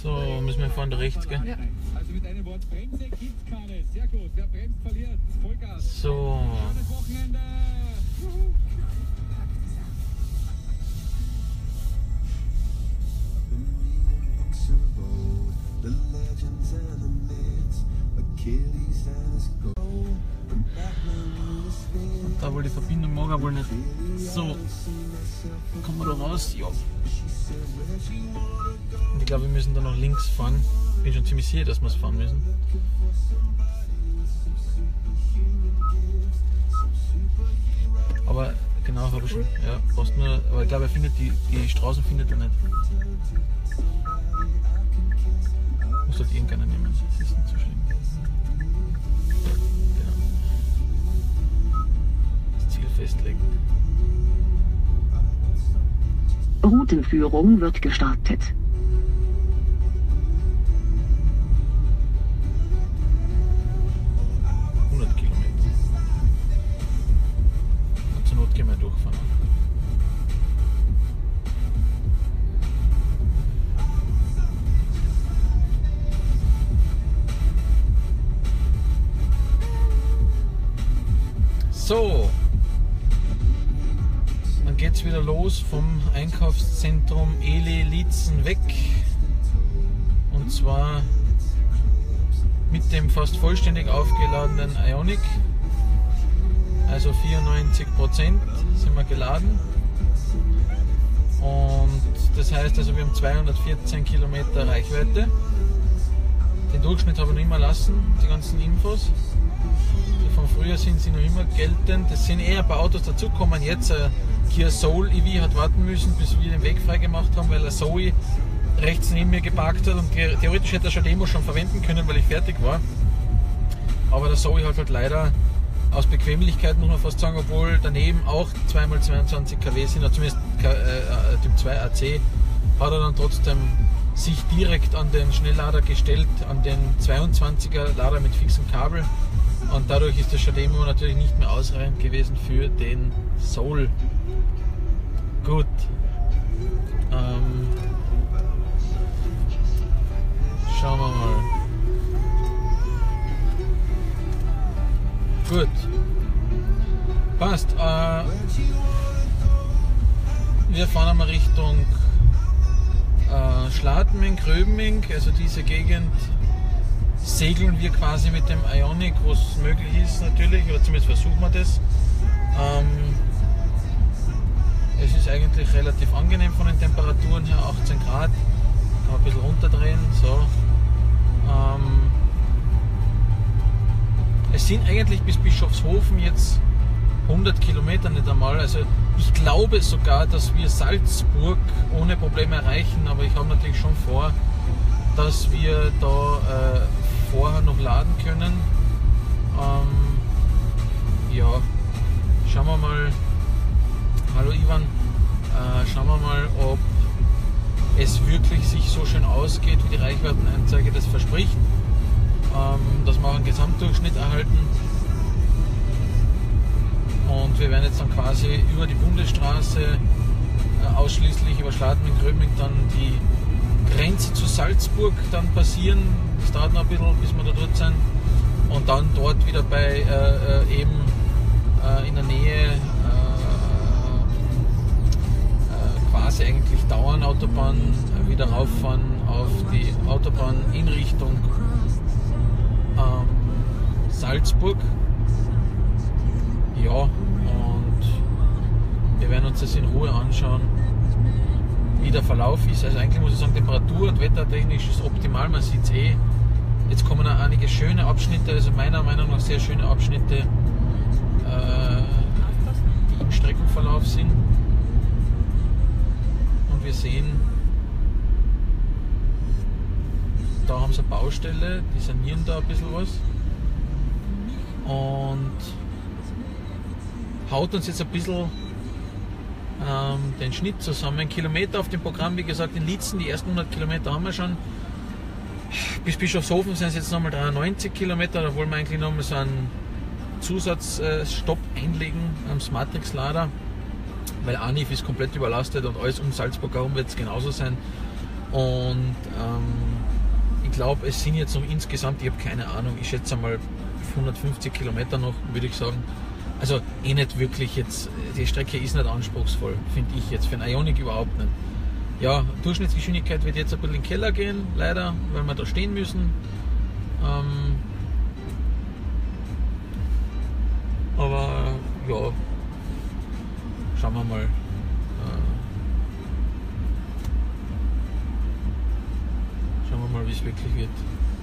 So, müssen wir fahren da rechts, gell? Ja. Also mit einem Wort, Bremse gibt's keine. Sehr gut. Wer bremst, verliert. Vollgas. So. Schönes Wochenende. Und da wohl die Verbindung mag er wohl nicht. So. Kommen wir da raus? Ja. Und ich glaube, wir müssen da nach links fahren. Ich bin schon ziemlich sicher, dass wir es fahren müssen. Aber genau, habe ich schon. Ja, passt nur. Aber ich glaube, er findet die Straßen findet er nicht. Muss halt irgendeiner nehmen. Das ist nicht so schlimm. Genau. Das Ziel festlegen. Routenführung wird gestartet. Zur Not gehen wir durchfahren. So, dann geht's wieder los vom Einkaufszentrum Eli-Lietzen weg. Und zwar mit dem fast vollständig aufgeladenen Ioniq. Also 94% sind wir geladen. Und das heißt, also wir haben 214 Kilometer Reichweite. Den Durchschnitt habe ich noch immer lassen, die ganzen Infos. Die von früher sind sie noch immer geltend. Es sind eher ein paar Autos dazugekommen. Jetzt ein Kia Soul EV hat warten müssen, bis wir den Weg frei gemacht haben, weil der Zoe rechts neben mir geparkt hat. Und theoretisch hätte er schon Demo schon verwenden können, weil ich fertig war. Aber der Zoe hat halt leider aus Bequemlichkeit, muss man fast sagen, obwohl daneben auch 2x22 kW sind, oder zumindest Typ 2 AC, hat er dann trotzdem sich direkt an den Schnelllader gestellt, an den 22er Lader mit fixem Kabel, und dadurch ist der Shademo natürlich nicht mehr ausreichend gewesen für den Soul. Gut. Schauen wir mal. Gut. Passt. Wir fahren einmal Richtung Schladming, Gröbming, also diese Gegend segeln wir quasi mit dem Ioniq, wo es möglich ist natürlich, oder zumindest versuchen wir das. Es ist eigentlich relativ angenehm von den Temperaturen her, 18 Grad, kann man ein bisschen runterdrehen, so. Es sind eigentlich bis Bischofshofen jetzt 100 Kilometer nicht einmal, also ich glaube sogar, dass wir Salzburg ohne Probleme erreichen, aber ich habe natürlich schon vor, dass wir da vorher noch laden können. Ja, schauen wir mal, hallo Ivan, schauen wir mal, ob es wirklich sich so schön ausgeht, wie die Reichweitenanzeige das verspricht. Dass wir auch einen Gesamtdurchschnitt erhalten, und wir werden jetzt dann quasi über die Bundesstraße ausschließlich über Schladming-Gröbming dann die Grenze zu Salzburg dann passieren. Das dauert noch ein bisschen, bis wir da dort sind, und dann dort wieder bei eben in der Nähe quasi eigentlich Dauernautobahn wieder rauffahren auf die Autobahn in Richtung Salzburg. Ja, und wir werden uns das in Ruhe anschauen, wie der Verlauf ist. Also eigentlich muss ich sagen, Temperatur- und wettertechnisch ist optimal, man sieht es eh. Jetzt kommen auch einige schöne Abschnitte, also meiner Meinung nach sehr schöne Abschnitte, die im Streckenverlauf sind. Und wir sehen, da haben sie eine Baustelle, die sanieren da ein bisschen was. Und haut uns jetzt ein bisschen den Schnitt zusammen. Kilometer auf dem Programm, wie gesagt, in Lietzen, die ersten 100 Kilometer haben wir schon. Bis Bischofshofen sind es jetzt nochmal 93 Kilometer, da wollen wir eigentlich nochmal so einen Zusatzstopp einlegen am Matrix-Lader, weil Anif ist komplett überlastet und alles um Salzburg herum wird es genauso sein. Und ich glaube, es sind jetzt insgesamt, ich habe keine Ahnung, ich schätze mal 150 Kilometer noch, würde ich sagen. Also nicht wirklich jetzt, die Strecke ist nicht anspruchsvoll, finde ich jetzt, für einen Ioniq überhaupt nicht. Ja, Durchschnittsgeschwindigkeit wird jetzt ein bisschen in den Keller gehen, leider, weil wir da stehen müssen. Aber ja, schauen wir mal. Schauen wir mal, wie es wirklich wird.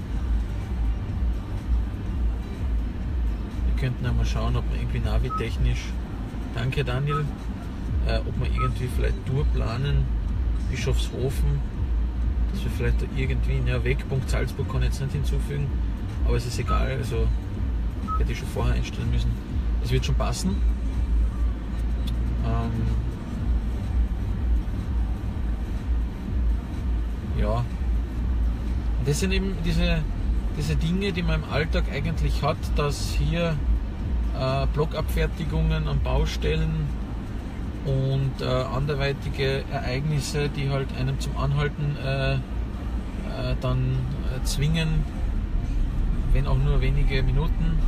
Wir könnten ja mal schauen, ob wir irgendwie navitechnisch, danke Daniel, ob wir irgendwie vielleicht durchplanen, Bischofshofen, dass wir vielleicht da irgendwie, ja, Wegpunkt Salzburg kann ich jetzt nicht hinzufügen, aber es ist egal, also hätte ich schon vorher einstellen müssen. Es wird schon passen. Ja. Und das sind eben diese Dinge, die man im Alltag eigentlich hat, dass hier Blockabfertigungen an Baustellen und anderweitige Ereignisse, die halt einem zum Anhalten dann zwingen, wenn auch nur wenige Minuten,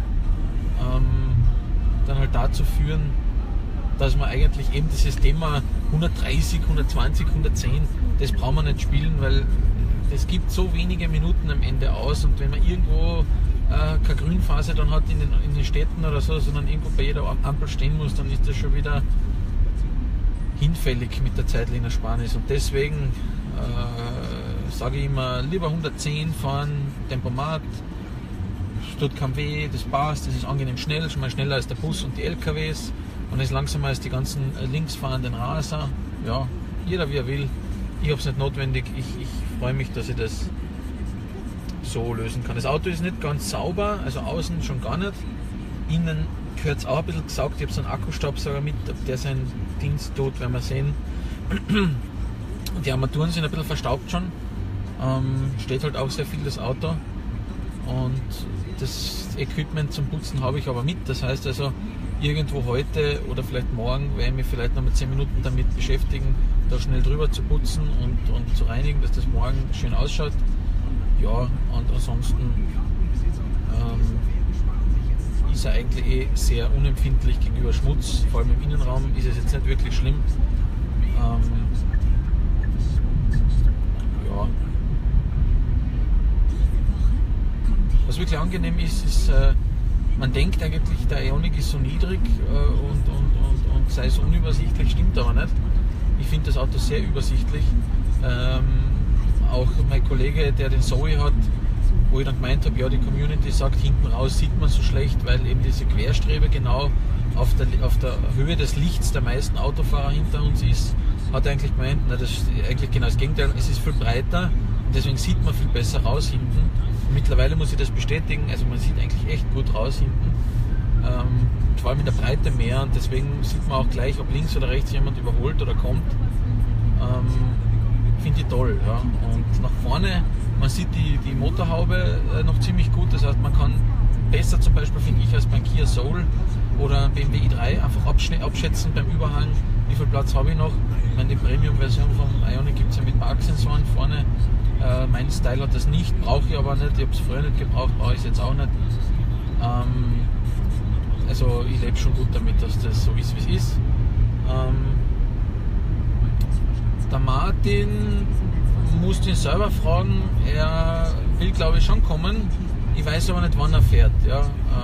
dann halt dazu führen, dass man eigentlich eben dieses Thema 130, 120, 110, das braucht man nicht spielen, weil es gibt so wenige Minuten am Ende aus, und wenn man irgendwo keine Grünphase dann hat in den Städten oder so, sondern irgendwo bei jeder Ampel stehen muss, dann ist das schon wieder hinfällig mit der zeitlichen Ersparnis. Und deswegen sage ich immer, lieber 110 fahren, Tempomat, tut kein weh, das passt, das ist angenehm schnell, schon mal schneller als der Bus und die LKWs, und ist langsamer als die ganzen linksfahrenden Raser. Ja, jeder wie er will. Ich habe es nicht notwendig. Ich freue mich, dass ich das so lösen kann. Das Auto ist nicht ganz sauber, also außen schon gar nicht. Innen gehört es auch ein bisschen gesaugt. Ich habe so einen Akkustaubsauger mit, ob der seinen Dienst tut, werden wir sehen. Die Armaturen sind ein bisschen verstaubt schon. Steht halt auch sehr viel das Auto. Und das Equipment zum Putzen habe ich aber mit. Das heißt also, irgendwo heute oder vielleicht morgen werde ich mich vielleicht noch mit 10 Minuten damit beschäftigen, da schnell drüber zu putzen und zu reinigen, dass das morgen schön ausschaut. Ja, und ansonsten ist er eigentlich sehr unempfindlich gegenüber Schmutz. Vor allem im Innenraum ist es jetzt nicht wirklich schlimm. Ja. Was wirklich angenehm ist, man denkt eigentlich, der Ioniq ist so niedrig und sei so unübersichtlich, stimmt aber nicht. Ich finde das Auto sehr übersichtlich. Auch mein Kollege, der den Zoe hat, wo ich dann gemeint habe, ja, die Community sagt, hinten raus sieht man so schlecht, weil eben diese Querstrebe genau auf der Höhe des Lichts der meisten Autofahrer hinter uns ist, hat er eigentlich gemeint, na, das ist eigentlich genau das Gegenteil, es ist viel breiter und deswegen sieht man viel besser raus hinten. Und mittlerweile muss ich das bestätigen, also man sieht eigentlich echt gut raus hinten, vor allem in der Breite mehr, und deswegen sieht man auch gleich, ob links oder rechts jemand überholt oder kommt. Finde ich toll. Ja. Und nach vorne, man sieht die Motorhaube noch ziemlich gut, das heißt, man kann besser zum Beispiel, finde ich, als beim Kia Soul oder BMW i3 einfach abschätzen beim Überhang, wie viel Platz habe ich noch. Ich meine, die Premium-Version vom Ioniq gibt es ja mit Parksensoren vorne. Mein Style hat das nicht, brauche ich aber nicht. Ich habe es früher nicht gebraucht, brauche ich es jetzt auch nicht. Also ich lebe schon gut damit, dass das so ist, wie es ist. Der Martin muss ihn selber fragen, er will, glaube ich, schon kommen. Ich weiß aber nicht, wann er fährt. Ja.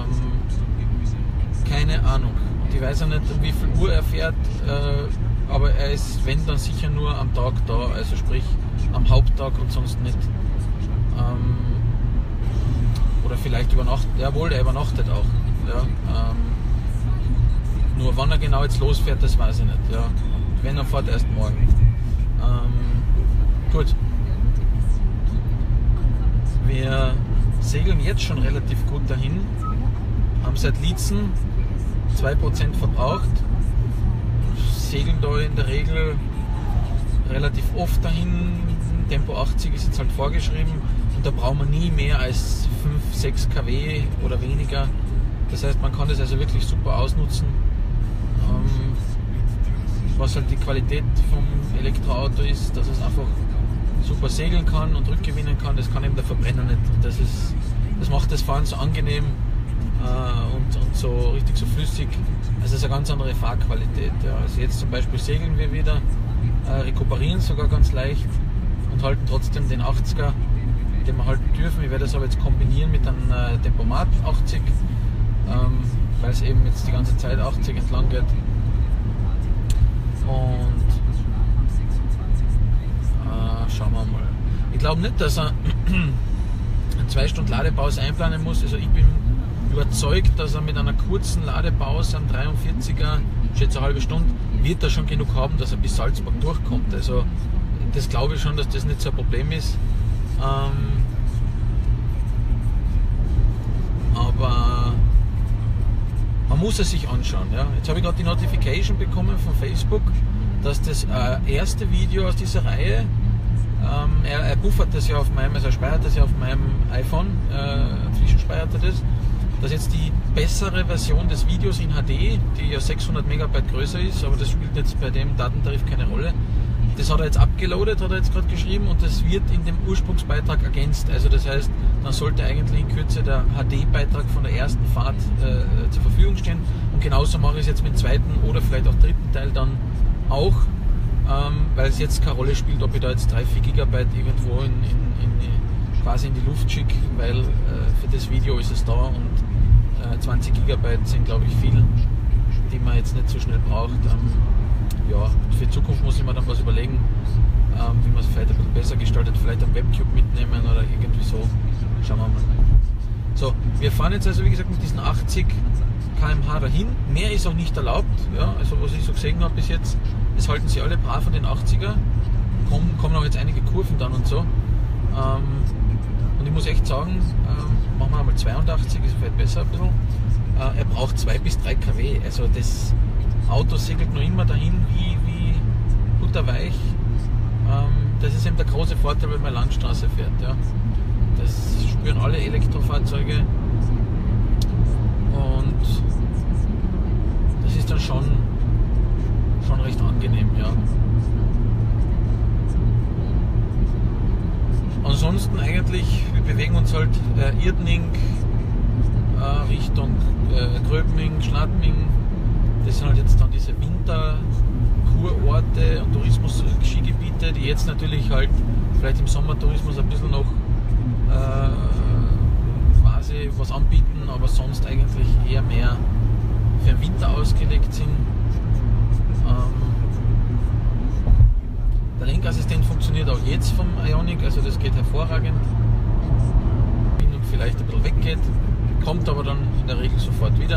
Keine Ahnung. Und ich weiß auch nicht, um wie viel Uhr er fährt, aber er ist, wenn, dann sicher nur am Tag da, also sprich am Haupttag und sonst nicht. Oder vielleicht übernachtet, jawohl, er übernachtet auch. Ja. Nur wann er genau jetzt losfährt, das weiß ich nicht. Ja. Wenn er fährt, erst morgen. Gut. Wir segeln jetzt schon relativ gut dahin. Haben seit Liezen 2% verbraucht. Segeln da in der Regel relativ oft dahin. Tempo 80 ist jetzt halt vorgeschrieben. Und da braucht man nie mehr als 5, 6 kW oder weniger. Das heißt, man kann das also wirklich super ausnutzen. Was halt die Qualität vom Elektroauto ist, dass es einfach super segeln kann und rückgewinnen kann, das kann eben der Verbrenner nicht. Und das macht das Fahren so angenehm und so richtig so flüssig. Also es ist eine ganz andere Fahrqualität. Ja. Also jetzt zum Beispiel segeln wir wieder, rekuperieren sogar ganz leicht und halten trotzdem den 80er, den wir halten dürfen. Ich werde das aber jetzt kombinieren mit einem Tempomat 80, weil es eben jetzt die ganze Zeit 80 entlang geht. Und schauen wir mal. Ich glaube nicht, dass er eine 2 Stunden Ladepause einplanen muss. Also ich bin überzeugt, dass er mit einer kurzen Ladepause am 43er, schätze eine halbe Stunde, wird er schon genug haben, dass er bis Salzburg durchkommt. Also das glaube ich schon, dass das nicht so ein Problem ist. Aber man muss es sich anschauen. Ja. Jetzt habe ich gerade die Notification bekommen von Facebook, dass das erste Video aus dieser Reihe, er buffert das ja auf meinem, also er speichert das ja auf meinem iPhone, zwischenspeichert er das, dass jetzt die bessere Version des Videos in HD, die ja 600 Megabyte größer ist, aber das spielt jetzt bei dem Datentarif keine Rolle, das hat er jetzt abgeloadet, hat er jetzt gerade geschrieben, und das wird in dem Ursprungsbeitrag ergänzt. Also das heißt, dann sollte eigentlich in Kürze der HD-Beitrag von der ersten Fahrt zur Verfügung stehen. Und genauso mache ich es jetzt mit dem zweiten oder vielleicht auch dritten Teil dann auch, weil es jetzt keine Rolle spielt, ob ich da jetzt 3-4 Gigabyte irgendwo quasi in die Luft schicke, weil für das Video ist es da und 20 Gigabyte sind, glaube ich, viel, die man jetzt nicht so schnell braucht. Ja, für die Zukunft muss ich mir dann was überlegen, wie man es vielleicht ein bisschen besser gestaltet, vielleicht am Webcube mitnehmen oder irgendwie so. Schauen wir mal. So, wir fahren jetzt also wie gesagt mit diesen 80 km/h dahin. Mehr ist auch nicht erlaubt. Ja, also was ich so gesehen habe bis jetzt, es halten sie alle brav an den 80er. Kommen auch jetzt einige Kurven dann und so. Und ich muss echt sagen, machen wir einmal 82, ist vielleicht besser ein bisschen. Er braucht 2 bis 3 kW. Also das Auto segelt noch immer dahin wie butterweich. Das ist eben der große Vorteil, wenn man Landstraße fährt. Ja. Das spüren alle Elektrofahrzeuge und das ist dann schon recht angenehm. Ja. Ansonsten eigentlich, wir bewegen uns halt Irdning Richtung Gröbming, Schladming. Das sind halt jetzt dann diese Winterkurorte und Tourismus-Skigebiete, die jetzt natürlich halt vielleicht im Sommertourismus ein bisschen noch quasi was anbieten, aber sonst eigentlich eher mehr für den Winter ausgelegt sind. Der Lenkassistent funktioniert auch jetzt vom Ioniq, also das geht hervorragend. Wenn und vielleicht ein bisschen weggeht, kommt aber dann in der Regel sofort wieder.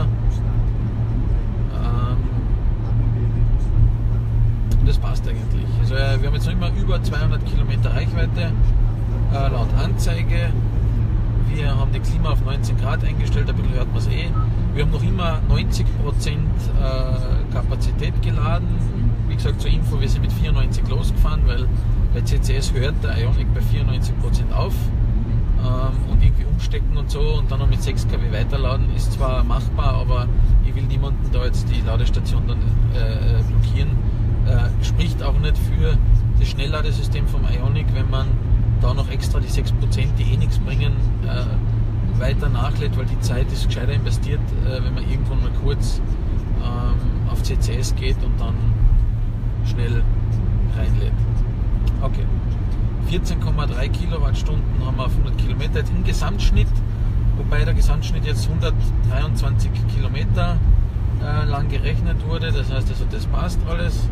Das passt eigentlich. Also wir haben jetzt noch immer über 200 Kilometer Reichweite laut Anzeige. Wir haben die Klima auf 19 Grad eingestellt, ein bisschen hört man es eh. Wir haben noch immer 90% Kapazität geladen. Wie gesagt, zur Info, wir sind mit 94 losgefahren, weil bei CCS hört der Ioniq bei 94% auf. Und irgendwie umstecken und so und dann noch mit 6 kW weiterladen ist zwar machbar, aber ich will niemanden da jetzt die Ladestation dann blockieren. Spricht auch nicht für das Schnellladesystem vom Ioniq, wenn man da noch extra die 6%, die eh nichts bringen, weiter nachlädt, weil die Zeit ist gescheiter investiert, wenn man irgendwann mal kurz auf CCS geht und dann schnell reinlädt. Okay. 14,3 Kilowattstunden haben wir auf 100 Kilometer jetzt im Gesamtschnitt, wobei der Gesamtschnitt jetzt 123 Kilometer lang gerechnet wurde, das heißt also das passt alles.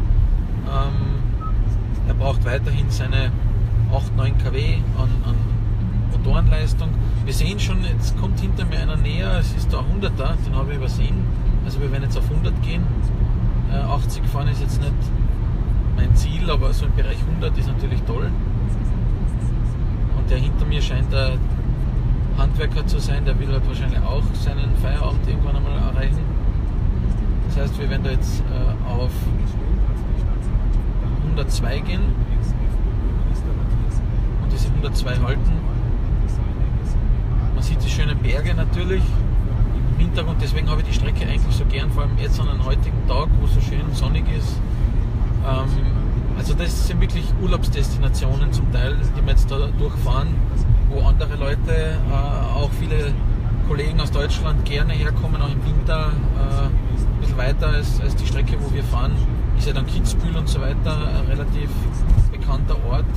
Er braucht weiterhin seine 8-9 kW an Motorenleistung. Wir sehen schon, jetzt kommt hinter mir einer näher, es ist der 100er, den habe ich übersehen, also wir werden jetzt auf 100 gehen. 80 fahren ist jetzt nicht mein Ziel, aber so im Bereich 100 ist natürlich toll. Und der hinter mir scheint der Handwerker zu sein, der will halt wahrscheinlich auch seinen Feierabend irgendwann einmal erreichen. Das heißt, wir werden da jetzt auf 102 gehen und diese 102 halten. Man sieht die schönen Berge natürlich im Hintergrund, deswegen habe ich die Strecke eigentlich so gern, vor allem jetzt an einem heutigen Tag, wo es so schön sonnig ist. Also das sind wirklich Urlaubsdestinationen zum Teil, die wir jetzt da durchfahren, wo andere Leute, auch viele Kollegen aus Deutschland gerne herkommen, auch im Winter, ein bisschen weiter als die Strecke, wo wir fahren, ist ja dann Kitzbühel und so weiter, ein relativ bekannter Ort.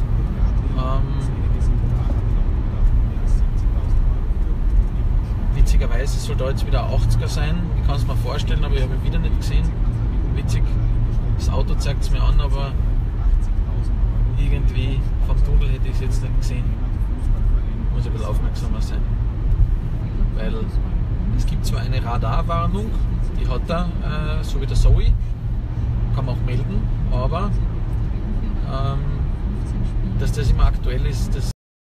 Witzigerweise soll da jetzt wieder ein 80er sein, ich kann es mir vorstellen, aber ich habe ihn wieder nicht gesehen. Witzig, das Auto zeigt es mir an, aber irgendwie vom Tunnel hätte ich es jetzt nicht gesehen. Muss ein bisschen aufmerksamer sein. Weil es gibt zwar eine Radarwarnung, die hat er, so wie der Zoe, kann man auch melden, aber dass das immer aktuell ist, das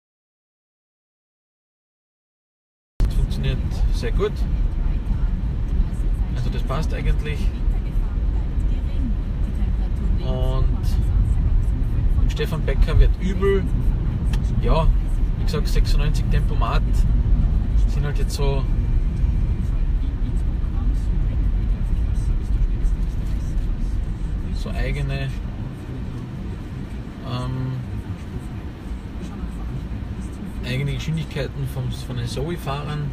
funktioniert sehr gut. Also das passt eigentlich. Und Stefan Becker wird übel. Ja, wie gesagt, 96 Tempomat sind halt jetzt so eigene eigene Geschwindigkeiten von den Zoe-Fahrern.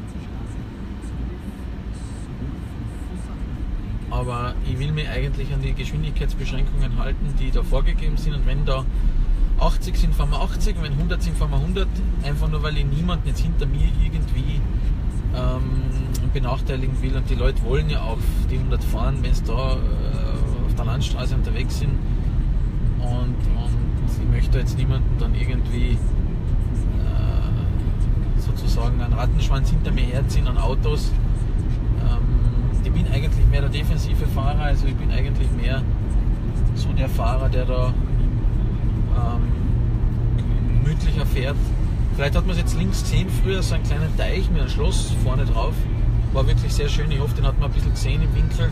Aber ich will mich eigentlich an die Geschwindigkeitsbeschränkungen halten, die da vorgegeben sind. Und wenn da 80 sind, fahren wir 80, wenn 100 sind, fahren wir 100. Einfach nur, weil ich niemanden jetzt hinter mir irgendwie benachteiligen will. Und die Leute wollen ja auch die 100 fahren, wenn sie da auf der Landstraße unterwegs sind. Und ich möchte jetzt niemanden dann irgendwie sozusagen einen Rattenschwanz hinter mir herziehen an Autos. Ich bin eigentlich mehr der defensive Fahrer, also ich bin eigentlich mehr so der Fahrer, der da gemütlicher fährt. Vielleicht hat man es jetzt links gesehen, früher so einen kleinen Teich mit einem Schloss vorne drauf. War wirklich sehr schön, ich hoffe, den hat man ein bisschen gesehen im Winkel.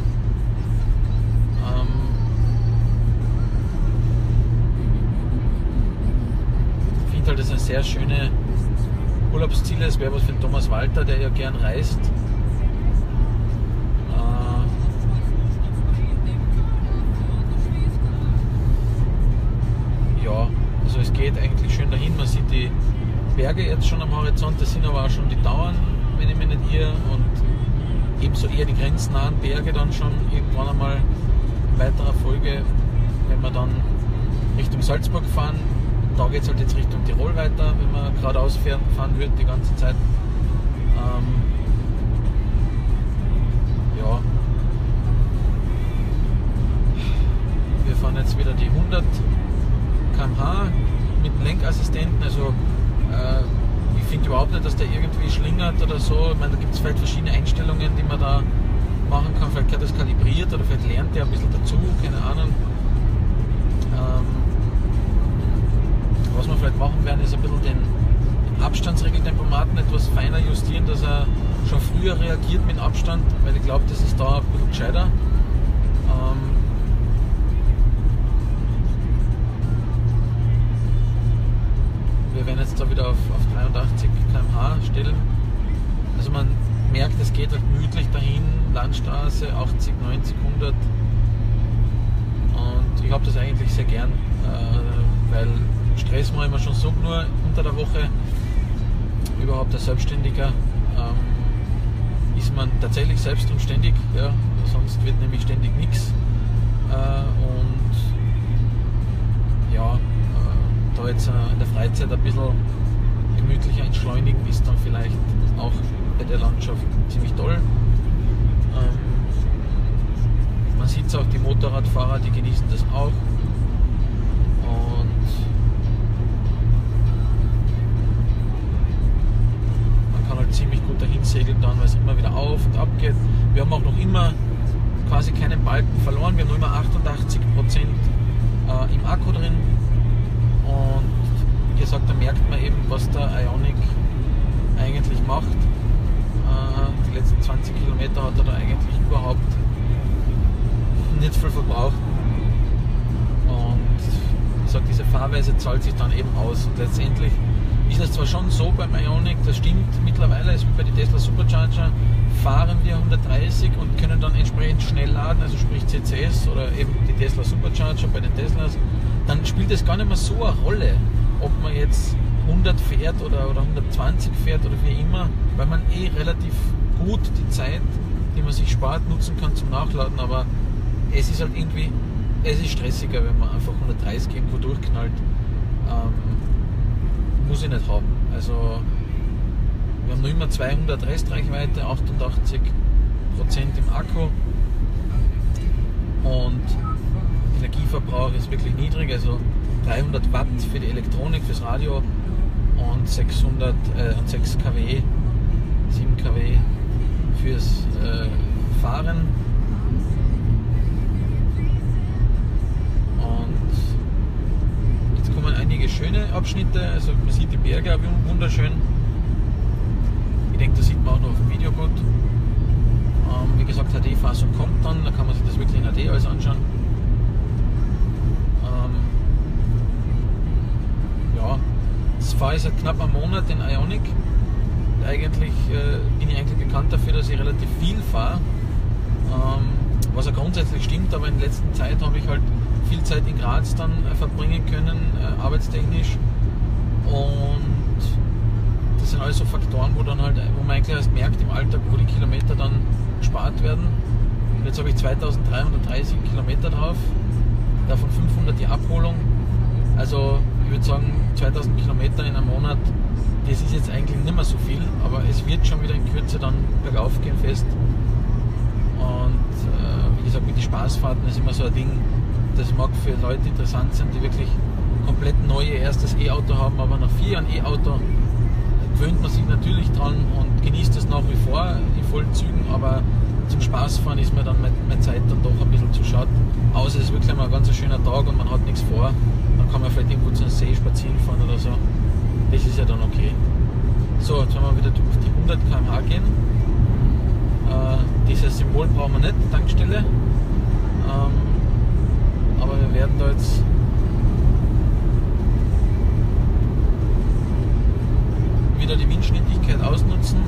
Ich finde halt, das ist eine sehr schöne Urlaubsziele, es wäre was für den Thomas Walter, der ja gern reist. Ja, also es geht eigentlich schön dahin, man sieht die Berge jetzt schon am Horizont, das sind aber auch schon die Tauern, wenn ich mich nicht irre, und ebenso eher die grenznahen Berge dann schon irgendwann einmal in weiterer Folge, wenn wir dann Richtung Salzburg fahren. Da geht es halt jetzt Richtung Tirol weiter, wenn man geradeaus fahren wird die ganze Zeit. Ja. Wir fahren jetzt wieder die 100 km/h mit dem Lenkassistenten. Also ich finde überhaupt nicht, dass der irgendwie schlingert oder so. Ich meine, da gibt es vielleicht verschiedene Einstellungen, die man da machen kann. Vielleicht wird das kalibriert oder vielleicht lernt der ein bisschen dazu, keine Ahnung. Was wir vielleicht machen werden, ist ein bisschen den Abstandsregeltempomaten etwas feiner justieren, dass er schon früher reagiert mit dem Abstand, weil ich glaube, das ist da ein bisschen gescheiter. Wir werden jetzt da wieder auf 83 km/h stellen. Also man merkt, es geht halt gemütlich dahin, Landstraße 80, 90, 100. Und ich habe das eigentlich sehr gern, weil Stress mache ich mir schon so nur unter der Woche. Überhaupt als Selbstständiger ist man tatsächlich selbst und ständig, ja, sonst wird nämlich ständig nichts. Und ja, da jetzt in der Freizeit ein bisschen gemütlicher entschleunigen ist dann vielleicht auch bei der Landschaft ziemlich toll. Man sieht es auch, die Motorradfahrer, die genießen das auch. Und man kann halt ziemlich gut dahin segeln dann, weil es immer wieder auf und ab geht. Wir haben auch noch immer quasi keinen Balken verloren, wir haben noch immer 88% im Akku drin. Und wie gesagt, da merkt man eben, was der Ioniq eigentlich macht. Die letzten 20 Kilometer hat er da eigentlich überhaupt nicht viel verbraucht. Und wie gesagt, diese Fahrweise zahlt sich dann eben aus. Und letztendlich ist es zwar schon so beim Ioniq, das stimmt, mittlerweile ist wie bei den Tesla Supercharger, fahren wir 130 und können dann entsprechend schnell laden, also sprich CCS oder eben die Tesla Supercharger bei den Teslas dann spielt es gar nicht mehr so eine Rolle, ob man jetzt 100 fährt oder 120 fährt oder wie immer, weil man relativ gut die Zeit, die man sich spart, nutzen kann zum Nachladen, aber es ist halt irgendwie, es ist stressiger, wenn man einfach 130 irgendwo durchknallt. Muss ich nicht haben. Also wir haben noch immer 200 Restreichweite, 88% im Akku und Energieverbrauch ist wirklich niedrig, also 300 Watt für die Elektronik, fürs Radio und 6 kW, 7 kW fürs Fahren. Und jetzt kommen einige schöne Abschnitte, also man sieht die Berge auch wunderschön. Ich denke, das sieht man auch noch auf dem Video gut. Wie gesagt, HD-Fassung kommt dann, da kann man sich das wirklich in HD alles anschauen. Ja, das fahre ich seit knapp einem Monat in Ioniq. Eigentlich bin ich eigentlich bekannt dafür, dass ich relativ viel fahre, was ja grundsätzlich stimmt, aber in der letzten Zeit habe ich halt viel Zeit in Graz dann verbringen können, arbeitstechnisch, und das sind alles so Faktoren, wo man eigentlich erst merkt im Alltag, wo die Kilometer dann gespart werden. Und jetzt habe ich 2330 Kilometer drauf, davon 500 die Abholung, also ich würde sagen 2000 Kilometer in einem Monat. Das ist jetzt eigentlich nicht mehr so viel, aber es wird schon wieder in Kürze dann bergauf gehen fest. Und wie gesagt, mit den Spaßfahrten ist immer so ein Ding, das mag für Leute interessant sein, die wirklich komplett neu ihr erstes E-Auto haben, aber nach 4 Jahren E-Auto gewöhnt man sich natürlich dran und genießt es nach wie vor in vollen Zügen, aber zum Spaßfahren ist mir dann meine Zeit dann doch ein bisschen zu schade. Außer es ist wirklich mal ein ganz schöner Tag und man hat nichts vor, dann kann man vielleicht irgendwo zu einem See spazieren fahren oder so. Das ist ja dann okay. So, jetzt werden wir wieder durch die 100 km/h gehen. Dieses Symbol brauchen wir nicht, Tankstelle. Aber wir werden da jetzt wieder die Windschnittigkeit ausnutzen.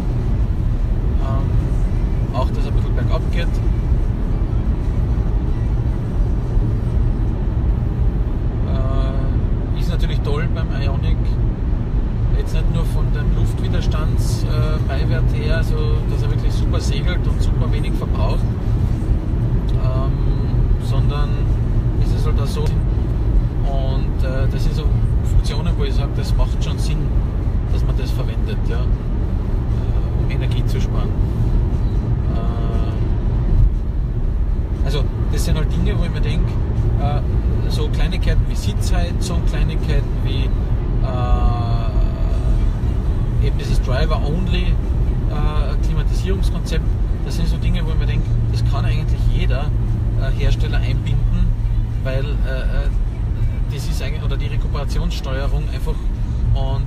Auch dass es ein bisschen bergab geht. Ist natürlich toll beim Ioniq. Jetzt nicht nur von dem Luftwiderstandsbeiwert her, also dass er wirklich super segelt und super wenig verbraucht, sondern es ist halt auch so, und das sind so Funktionen, wo ich sage, das macht schon Sinn, dass man das verwendet, ja, um Energie zu sparen. Also das sind halt Dinge, wo ich mir denke, so Kleinigkeiten wie Sitzheizung, Kleinigkeiten wie eben dieses Driver-Only Klimatisierungskonzept, das sind so Dinge, wo ich mir denke, das kann eigentlich jeder Hersteller einbinden, weil das ist eigentlich, oder die Rekuperationssteuerung einfach, und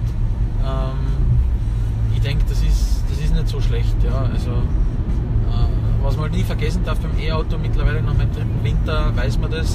ich denke, das ist nicht so schlecht, ja, also was man halt nie vergessen darf beim E-Auto, mittlerweile nach meinem 3. Winter weiß man das,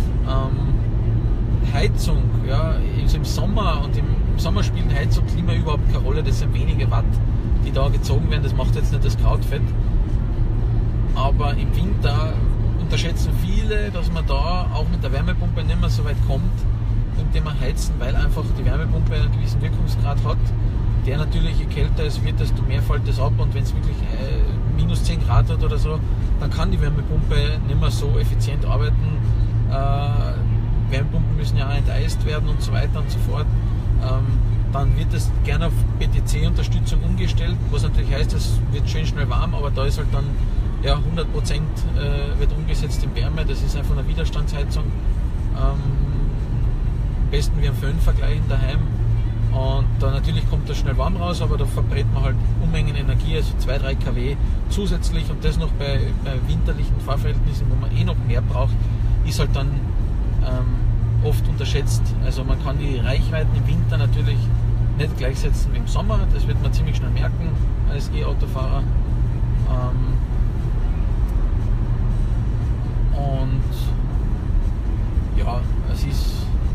Heizung, ja, also im Sommer und im Sommer spielen Heizung, Klima überhaupt keine Rolle, das sind wenige Watt, die da gezogen werden, das macht jetzt nicht das Krautfett, aber im Winter unterschätzen viele, dass man da auch mit der Wärmepumpe nicht mehr so weit kommt, indem man heizen, weil einfach die Wärmepumpe einen gewissen Wirkungsgrad hat, der natürlich, je kälter es wird, desto mehr fällt es ab, und wenn es wirklich minus 10 Grad hat oder so, dann kann die Wärmepumpe nicht mehr so effizient arbeiten. Wärmepumpen müssen ja auch enteist werden und so weiter und so fort. Dann wird es gerne auf PTC-Unterstützung umgestellt, was natürlich heißt, es wird schön schnell warm, aber da ist halt dann ja 100% wird umgesetzt in Wärme, das ist einfach eine Widerstandsheizung. Am besten wie ein Föhn vergleichen daheim, und da natürlich kommt das schnell warm raus, aber da verbrät man halt Unmengen Energie, also 2-3 kW zusätzlich, und das noch bei winterlichen Fahrverhältnissen, wo man eh noch mehr braucht, ist halt dann oft unterschätzt. Also man kann die Reichweiten im Winter natürlich nicht gleichsetzen wie im Sommer, das wird man ziemlich schnell merken als E-Autofahrer. Und ja, es ist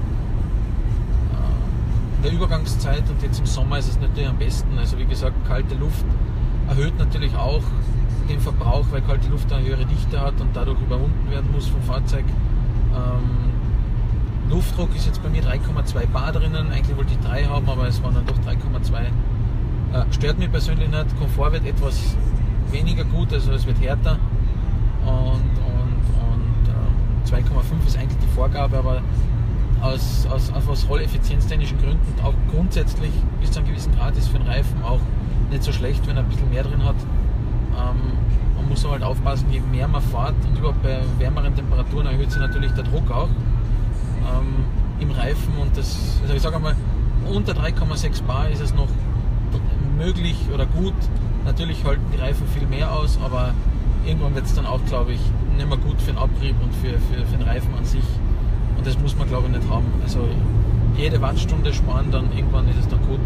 in der Übergangszeit, und jetzt im Sommer ist es natürlich am besten. Also wie gesagt, kalte Luft erhöht natürlich auch den Verbrauch, weil kalte Luft eine höhere Dichte hat und dadurch überwunden werden muss vom Fahrzeug. Luftdruck ist jetzt bei mir 3,2 Bar drinnen. Eigentlich wollte ich 3 haben, aber es waren dann doch 3,2. Stört mich persönlich nicht. Komfort wird etwas weniger gut, also es wird härter. Und 2,5 ist eigentlich die Vorgabe, aber aus rolleffizienztechnischen Gründen, auch grundsätzlich bis zu einem gewissen Grad, ist für den Reifen auch nicht so schlecht, wenn er ein bisschen mehr drin hat. Man muss halt aufpassen, je mehr man fährt und überhaupt bei wärmeren Temperaturen erhöht sich natürlich der Druck auch im Reifen, und das, also ich sage einmal, unter 3,6 Bar ist es noch möglich oder gut. Natürlich halten die Reifen viel mehr aus, aber irgendwann wird es dann auch, glaube ich, nicht mehr gut für den Abrieb und für den Reifen an sich, und das muss man, glaube ich, nicht haben. Also jede Wattstunde sparen, dann irgendwann ist es dann gut.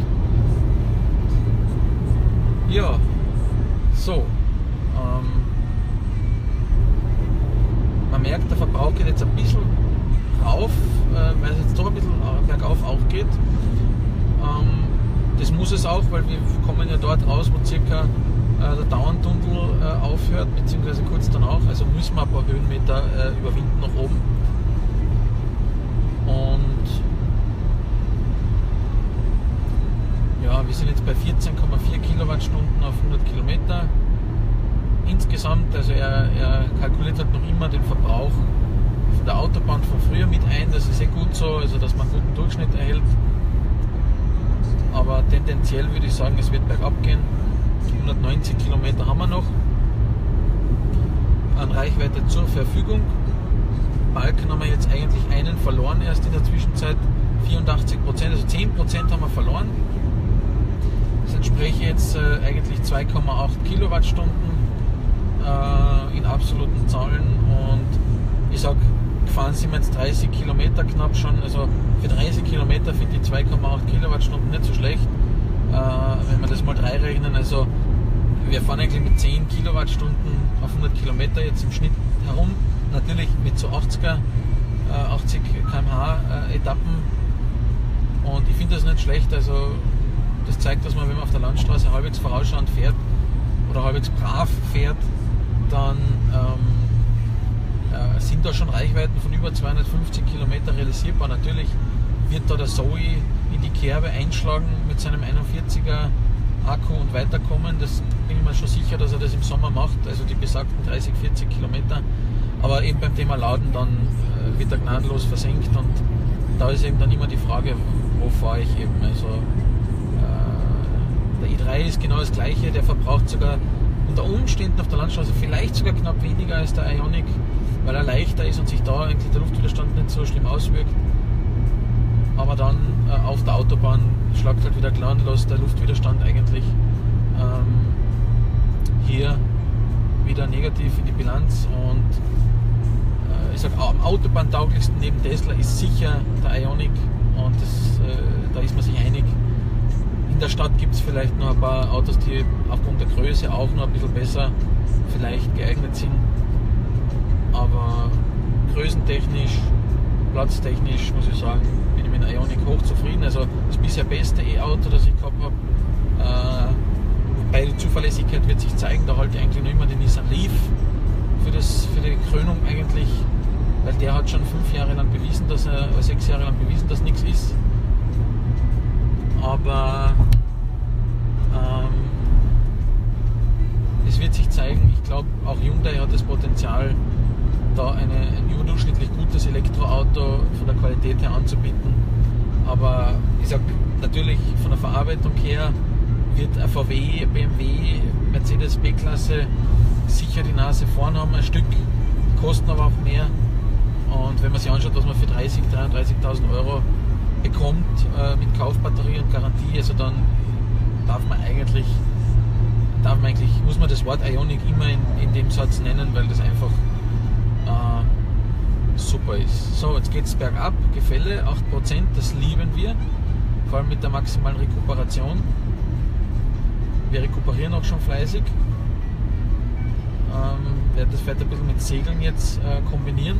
Ja, so. Man merkt, der Verbrauch geht jetzt ein bisschen rauf, weil es jetzt doch ein bisschen bergauf auch geht. Das muss es auch, weil wir kommen ja dort raus, wo circa der Dauerntunnel aufhört, beziehungsweise kurz danach. Also müssen wir ein paar Höhenmeter überwinden nach oben. Und ja, wir sind jetzt bei 14,4 Kilowattstunden auf 100 Kilometer. Insgesamt, also er kalkuliert halt noch immer den Verbrauch von der Autobahn von früher mit ein. Das ist gut so, also dass man einen guten Durchschnitt erhält. Aber tendenziell würde ich sagen, es wird bergab gehen. 190 Kilometer haben wir noch an Reichweite zur Verfügung. Balken haben wir jetzt eigentlich einen verloren erst in der Zwischenzeit. 84%, also 10% haben wir verloren. Das entspricht jetzt eigentlich 2,8 Kilowattstunden in absoluten Zahlen, und ich sage, gefahren sind wir jetzt 30 Kilometer knapp schon, also für 30 Kilometer finde ich 2,8 Kilowattstunden nicht so schlecht, wenn wir das mal 3 rechnen, also wir fahren eigentlich mit 10 Kilowattstunden auf 100 Kilometer jetzt im Schnitt herum, natürlich mit so 80 km/h Etappen, und ich finde das nicht schlecht, also das zeigt, dass man, wenn man auf der Landstraße halbwegs vorausschauend fährt oder halbwegs brav fährt, dann sind da schon Reichweiten von über 250 Kilometer realisierbar. Natürlich wird da der Zoe in die Kerbe einschlagen mit seinem 41er Akku und weiterkommen. Das bin ich mir schon sicher, dass er das im Sommer macht, also die besagten 30, 40 Kilometer. Aber eben beim Thema Laden, dann wird er gnadenlos versenkt, und da ist eben dann immer die Frage, wo fahre ich eben. Also der i3 ist genau das gleiche, der verbraucht sogar unter Umständen auf der Landstraße vielleicht sogar knapp weniger als der Ioniq, weil er leichter ist und sich da eigentlich der Luftwiderstand nicht so schlimm auswirkt. Aber dann auf der Autobahn schlagt halt wieder gnadenlos der Luftwiderstand eigentlich hier wieder negativ in die Bilanz, und ich sage, am autobahntauglichsten neben Tesla ist sicher der Ioniq, und da ist man sich einig. In der Stadt gibt es vielleicht noch ein paar Autos, die aufgrund der Größe auch noch ein bisschen besser vielleicht geeignet sind. Aber größentechnisch, platztechnisch muss ich sagen, bin ich mit dem Ioniq hoch zufrieden. Also das bisher beste E-Auto, das ich gehabt habe. Bei der Zuverlässigkeit wird sich zeigen, da halte ich eigentlich noch immer den Nissan Leaf für die Krönung eigentlich, weil der hat schon 6 Jahre lang bewiesen, dass nichts ist. Aber es wird sich zeigen, ich glaube auch Hyundai hat das Potenzial, da ein überdurchschnittlich gutes Elektroauto von der Qualität her anzubieten. Aber ich sage, natürlich von der Verarbeitung her wird ein VW, BMW, Mercedes B-Klasse sicher die Nase vorn haben, ein Stück, kosten aber auch mehr. Und wenn man sich anschaut, was man für 30.000, 33.000 Euro bekommt mit Kaufbatterie und Garantie, also dann muss man das Wort Ioniq immer in dem Satz nennen, weil das einfach super ist. So, jetzt geht es bergab, Gefälle, 8%, das lieben wir, vor allem mit der maximalen Rekuperation. Wir rekuperieren auch schon fleißig. Werde das vielleicht ein bisschen mit Segeln jetzt kombinieren.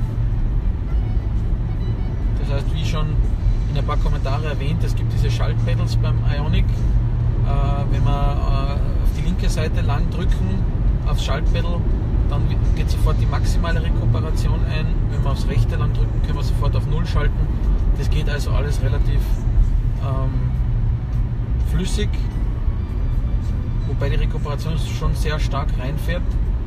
Das heißt, wie schon in ein paar Kommentare erwähnt, es gibt diese Schaltpedals beim Ioniq. Wenn wir auf die linke Seite lang drücken, aufs Schaltpedal, dann geht sofort die maximale Rekuperation ein. Wenn wir aufs rechte lang drücken, können wir sofort auf 0 schalten. Das geht also alles relativ flüssig, wobei die Rekuperation schon sehr stark reinfährt.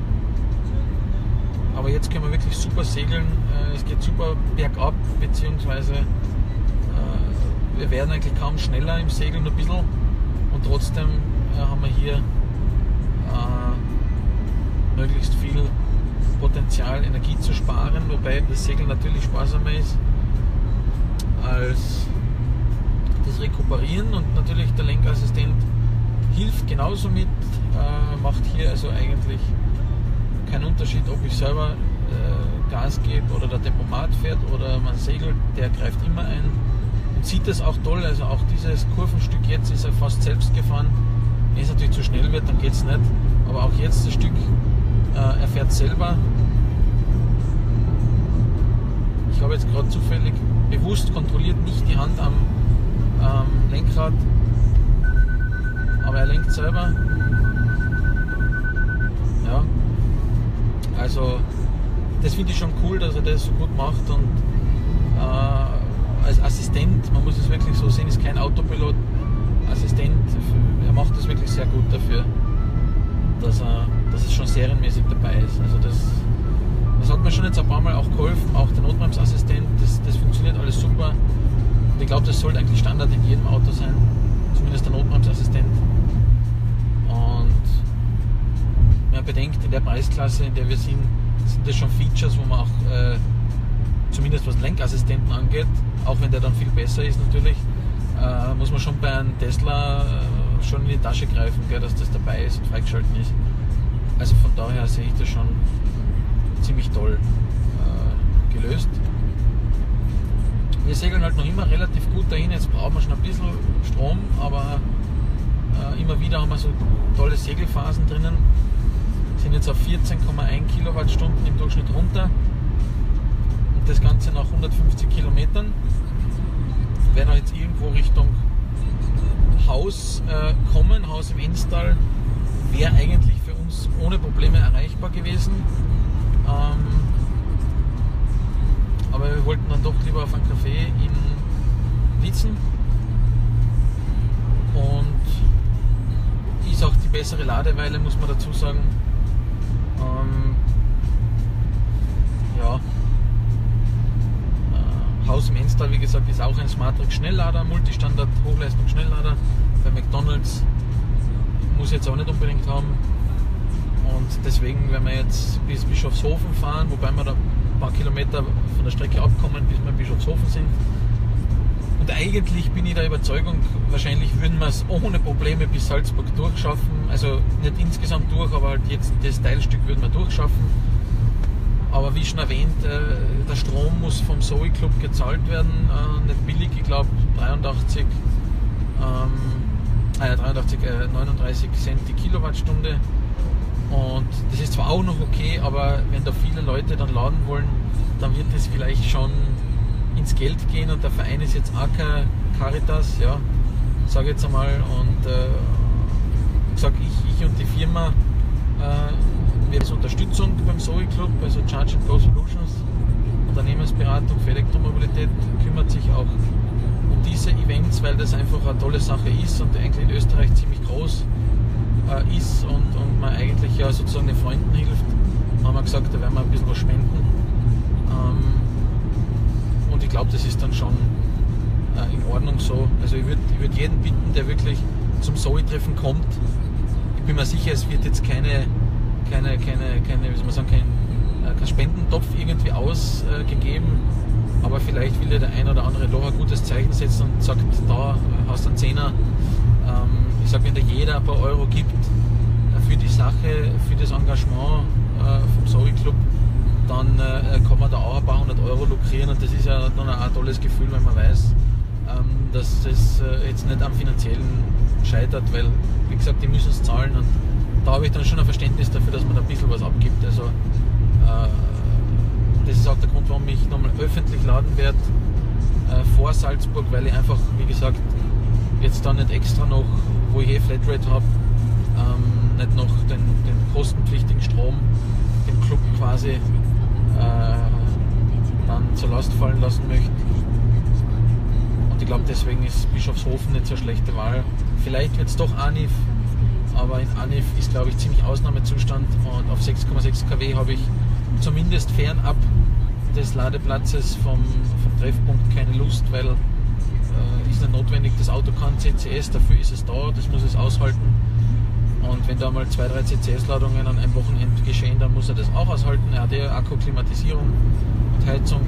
Aber jetzt können wir wirklich super segeln, es geht super bergab, beziehungsweise wir werden eigentlich kaum schneller im Segeln ein bisschen und trotzdem haben wir hier möglichst viel Potenzial, Energie zu sparen, wobei das Segeln natürlich sparsamer ist als das Rekuperieren und natürlich der Lenkassistent hilft genauso mit, macht hier also eigentlich keinen Unterschied, ob ich selber Gas gebe oder der Tempomat fährt oder man segelt, der greift immer ein und sieht das auch toll, also auch dieses Kurvenstück jetzt ist er fast selbst gefahren. Wenn es natürlich zu schnell wird, dann geht es nicht, aber auch jetzt das Stück, er fährt selber. Ich habe jetzt gerade zufällig bewusst kontrolliert nicht die Hand am Lenkrad, aber er lenkt selber. Ja, also das finde ich schon cool, dass er das so gut macht und als Assistent, man muss es wirklich so sehen, ist kein Autopilot, Assistent, er macht das wirklich sehr gut dafür, dass es schon serienmäßig dabei ist. Also das hat mir schon jetzt ein paar Mal auch geholfen, auch der Notbremsassistent, das funktioniert alles super. Und ich glaube, das sollte eigentlich Standard in jedem Auto sein, zumindest der Notbremsassistent. Und wenn man bedenkt, in der Preisklasse, in der wir sind das schon Features, wo man auch, zumindest was Lenkassistenten angeht, auch wenn der dann viel besser ist natürlich, muss man schon bei einem Tesla schon in die Tasche greifen, gell, dass das dabei ist und freigeschalten ist. Also von daher sehe ich das schon ziemlich toll gelöst. Wir segeln halt noch immer relativ gut dahin, jetzt brauchen wir schon ein bisschen Strom, aber immer wieder haben wir so tolle Segelphasen drinnen. Sind jetzt auf 14,1 Kilowattstunden im Durchschnitt runter und das Ganze nach 150 Kilometern. Werden wir jetzt irgendwo Richtung Haus kommen, Haus im Enstal wäre eigentlich für uns ohne Probleme erreichbar gewesen. Aber wir wollten dann doch lieber auf ein Café in Liezen und ist auch die bessere Ladeweile, muss man dazu sagen. Ja, Haus im Enstal, wie gesagt, ist auch ein Smartrex Schnelllader, Multistandard Hochleistung Schnelllader bei McDonald's, muss jetzt auch nicht unbedingt haben. Und deswegen werden wir jetzt bis Bischofshofen fahren, wobei wir da ein paar Kilometer von der Strecke abkommen, bis wir in Bischofshofen sind. Und eigentlich bin ich der Überzeugung, wahrscheinlich würden wir es ohne Probleme bis Salzburg durchschaffen. Also nicht insgesamt durch, aber halt jetzt das Teilstück würden wir durchschaffen. Aber wie schon erwähnt, der Strom muss vom Zoe Club gezahlt werden. Nicht billig, ich glaube 39 Cent die Kilowattstunde. Und das ist zwar auch noch okay, aber wenn da viele Leute dann laden wollen, dann wird das vielleicht schon ins Geld gehen und der Verein ist jetzt auch kein Caritas, ja, sage ich jetzt einmal. Und sage ich und die Firma, wir haben Unterstützung beim Zoe Club, also Charge & Go Solutions, Unternehmensberatung für Elektromobilität, kümmert sich auch um diese Events, weil das einfach eine tolle Sache ist und eigentlich in Österreich ziemlich groß ist und man eigentlich ja sozusagen den Freunden hilft. Da haben wir gesagt, da werden wir ein bisschen was spenden. Und ich glaube, das ist dann schon in Ordnung so. Also ich würd jeden bitten, der wirklich zum Zoe-Treffen kommt. Ich bin mir sicher, es wird jetzt kein Spendentopf irgendwie ausgegeben, aber vielleicht will ja der ein oder andere doch ein gutes Zeichen setzen und sagt, da hast du einen Zehner. Ich sage, wenn da jeder ein paar Euro gibt für die Sache, für das Engagement vom Zoe Club, dann kann man da auch ein paar hundert Euro lukrieren und das ist ja dann ein tolles Gefühl, wenn man weiß, dass das jetzt nicht am Finanziellen scheitert, weil, wie gesagt, die müssen es zahlen und da habe ich dann schon ein Verständnis dafür, dass man da ein bisschen was abgibt. Also das ist auch der Grund, warum ich nochmal öffentlich laden werde vor Salzburg, weil ich einfach, wie gesagt, jetzt dann nicht extra noch, wo ich Flatrate habe, nicht noch den kostenpflichtigen Strom dem Club quasi dann zur Last fallen lassen möchte. glaube, deswegen ist Bischofshofen nicht so eine schlechte Wahl. Vielleicht wird es doch Anif, aber in Anif ist, glaube ich, ziemlich Ausnahmezustand und auf 6,6 kW habe ich zumindest fernab des Ladeplatzes vom Treffpunkt keine Lust, weil ist nicht notwendig, das Auto kann CCS, dafür ist es da, das muss es aushalten. Und wenn da mal 2-3 CCS-Ladungen an einem Wochenende geschehen, dann muss er das auch aushalten. Er hat ja Akkuklimatisierung und Heizung.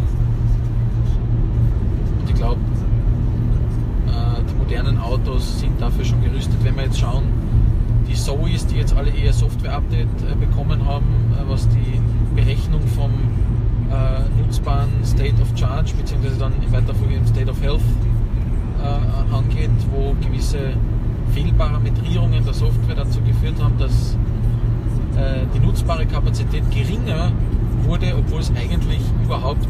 Und ich glaube, die modernen Autos sind dafür schon gerüstet. Wenn wir jetzt schauen, die Zoes, die jetzt alle eher Software-Update bekommen haben, was die Berechnung vom nutzbaren State of Charge bzw. dann in weiter Folge im State of Health angeht, wo gewisse Fehlparametrierungen der Software dazu geführt haben, dass die nutzbare Kapazität geringer wurde, obwohl es eigentlich überhaupt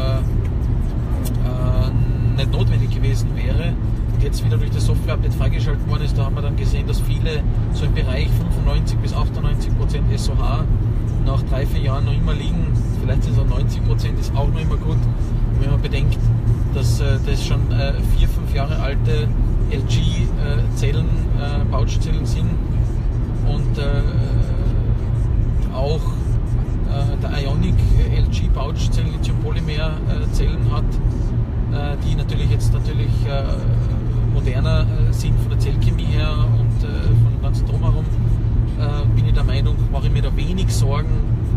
nicht notwendig gewesen wäre. Und jetzt wieder durch das Software-Update freigeschaltet worden ist, da haben wir dann gesehen, dass viele so im Bereich 95 bis 98% SOH nach 3-4 Jahren noch immer liegen. Vielleicht sind es auch 90%, ist auch noch immer gut. Und wenn man bedenkt, dass das schon 4-5 Jahre alte LG-Zellen, Pouchzellen sind und auch der Ioniq LG Pouchzellen Lithium-Polymer-Zellen hat, die natürlich jetzt moderner sind von der Zellchemie her und von dem ganzen Drumherum, bin ich der Meinung, mache ich mir da wenig Sorgen,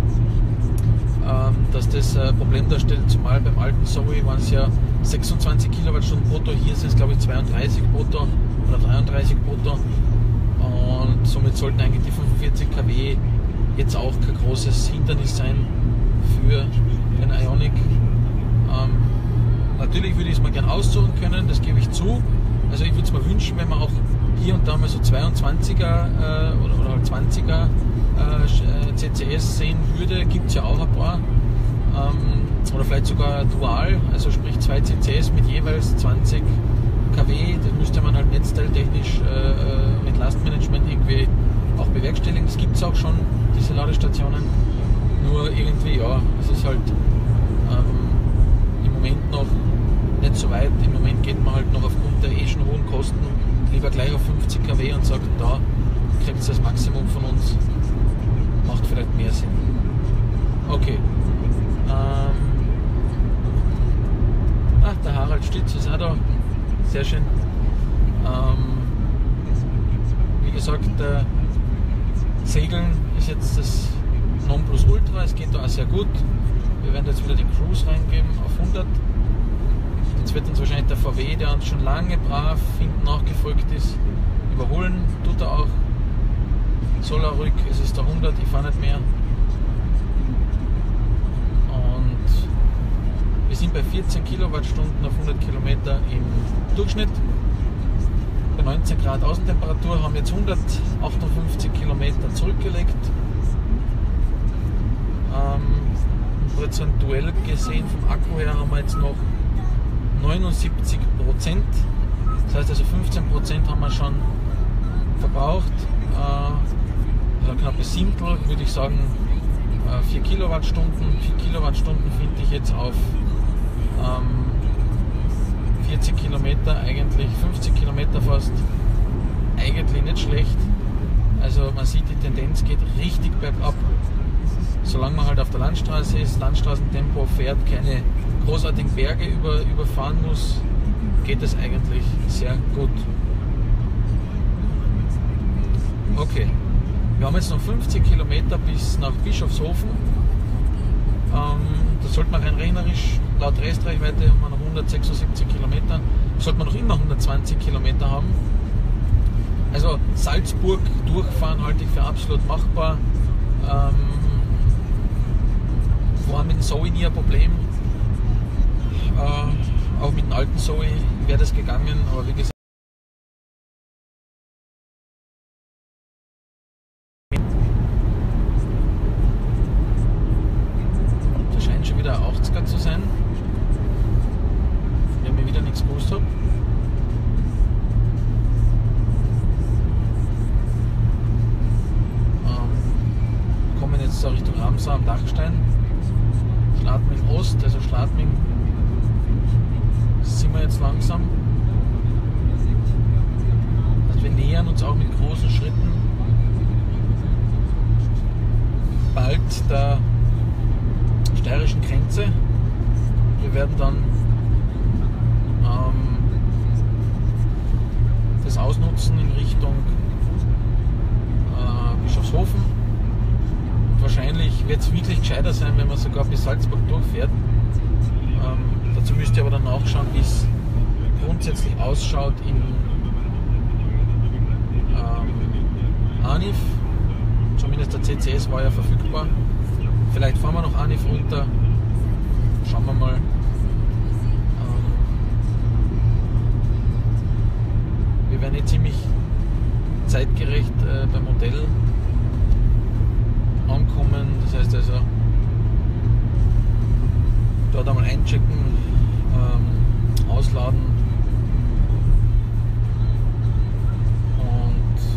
dass das Problem darstellt, zumal beim alten Zoe waren es ja 26 Kilowattstunden brutto, hier sind es glaube ich 32 brutto oder 33 brutto und somit sollten eigentlich die 45 kW jetzt auch kein großes Hindernis sein für den Ioniq. Natürlich würde ich es mir gerne aussuchen können, das gebe ich zu. Also ich würde es mir wünschen, wenn man auch hier und da mal so 22er oder halt 20er CCS sehen würde, gibt es ja auch ein paar. Oder vielleicht sogar dual, also sprich 2 CCS mit jeweils 20 kW. Das müsste man halt netzteiltechnisch mit Lastmanagement irgendwie auch bewerkstelligen. Das gibt es auch schon, diese Ladestationen. Nur irgendwie, ja, es ist halt im Moment noch nicht so weit. Im Moment geht man halt noch aufgrund der schon hohen Kosten lieber gleich auf 50 kW und sagt, da kriegt es das Maximum von uns. Macht vielleicht mehr Sinn. Okay. Der Harald Stütz ist auch da. Sehr schön. Wie gesagt, Segeln ist jetzt das Nonplusultra. Es geht da auch sehr gut. Wir werden jetzt wieder den Cruise reingeben auf 100. Jetzt wird uns wahrscheinlich der VW, der uns schon lange brav hinten nachgefolgt ist, überholen. Tut er auch. Soll er ruhig. Es ist der 100. Ich fahre nicht mehr. Wir sind bei 14 Kilowattstunden auf 100 Kilometer im Durchschnitt. Bei 19 Grad Außentemperatur haben wir jetzt 158 Kilometer zurückgelegt. Prozentuell gesehen vom Akku her haben wir jetzt noch 79%. Das heißt also 15% haben wir schon verbraucht. Also ein knappes Siebtel, würde ich sagen 4 Kilowattstunden. 4 Kilowattstunden finde ich jetzt auf 40 Kilometer eigentlich, 50 Kilometer fast, eigentlich nicht schlecht. Also man sieht, die Tendenz geht richtig bergab. Solange man halt auf der Landstraße ist, Landstraßentempo fährt, keine großartigen Berge überfahren muss, geht es eigentlich sehr gut. Okay, wir haben jetzt noch 50 Kilometer bis nach Bischofshofen. Da sollte man rein rechnerisch, laut Restreichweite haben wir noch 176 Kilometer, sollte man noch immer 120 Kilometer haben. Also Salzburg durchfahren halte ich für absolut machbar. War mit dem Zoe nie ein Problem. Auch mit dem alten Zoe wäre das gegangen, aber wie gesagt, das scheint schon wieder ein 80er zu sein, wenn ich mir wieder nichts gewusst habe. Kommen jetzt so Richtung Ramsau am Dachstein. Schladming Ost, also Schladming sind wir jetzt langsam. jetzt auch mit großen Schritten bald der steirischen Grenze. Wir werden dann das ausnutzen in Richtung Bischofshofen. Und wahrscheinlich wird es wirklich gescheiter sein, wenn man sogar bis Salzburg durchfährt. Dazu müsst ihr aber dann nachschauen, wie es grundsätzlich ausschaut in Anif. Zumindest der CCS war ja verfügbar. Vielleicht fahren wir noch Anif runter. Schauen wir mal. Wir werden jetzt ziemlich zeitgerecht beim Hotel ankommen. Das heißt also, dort einmal einchecken, ausladen und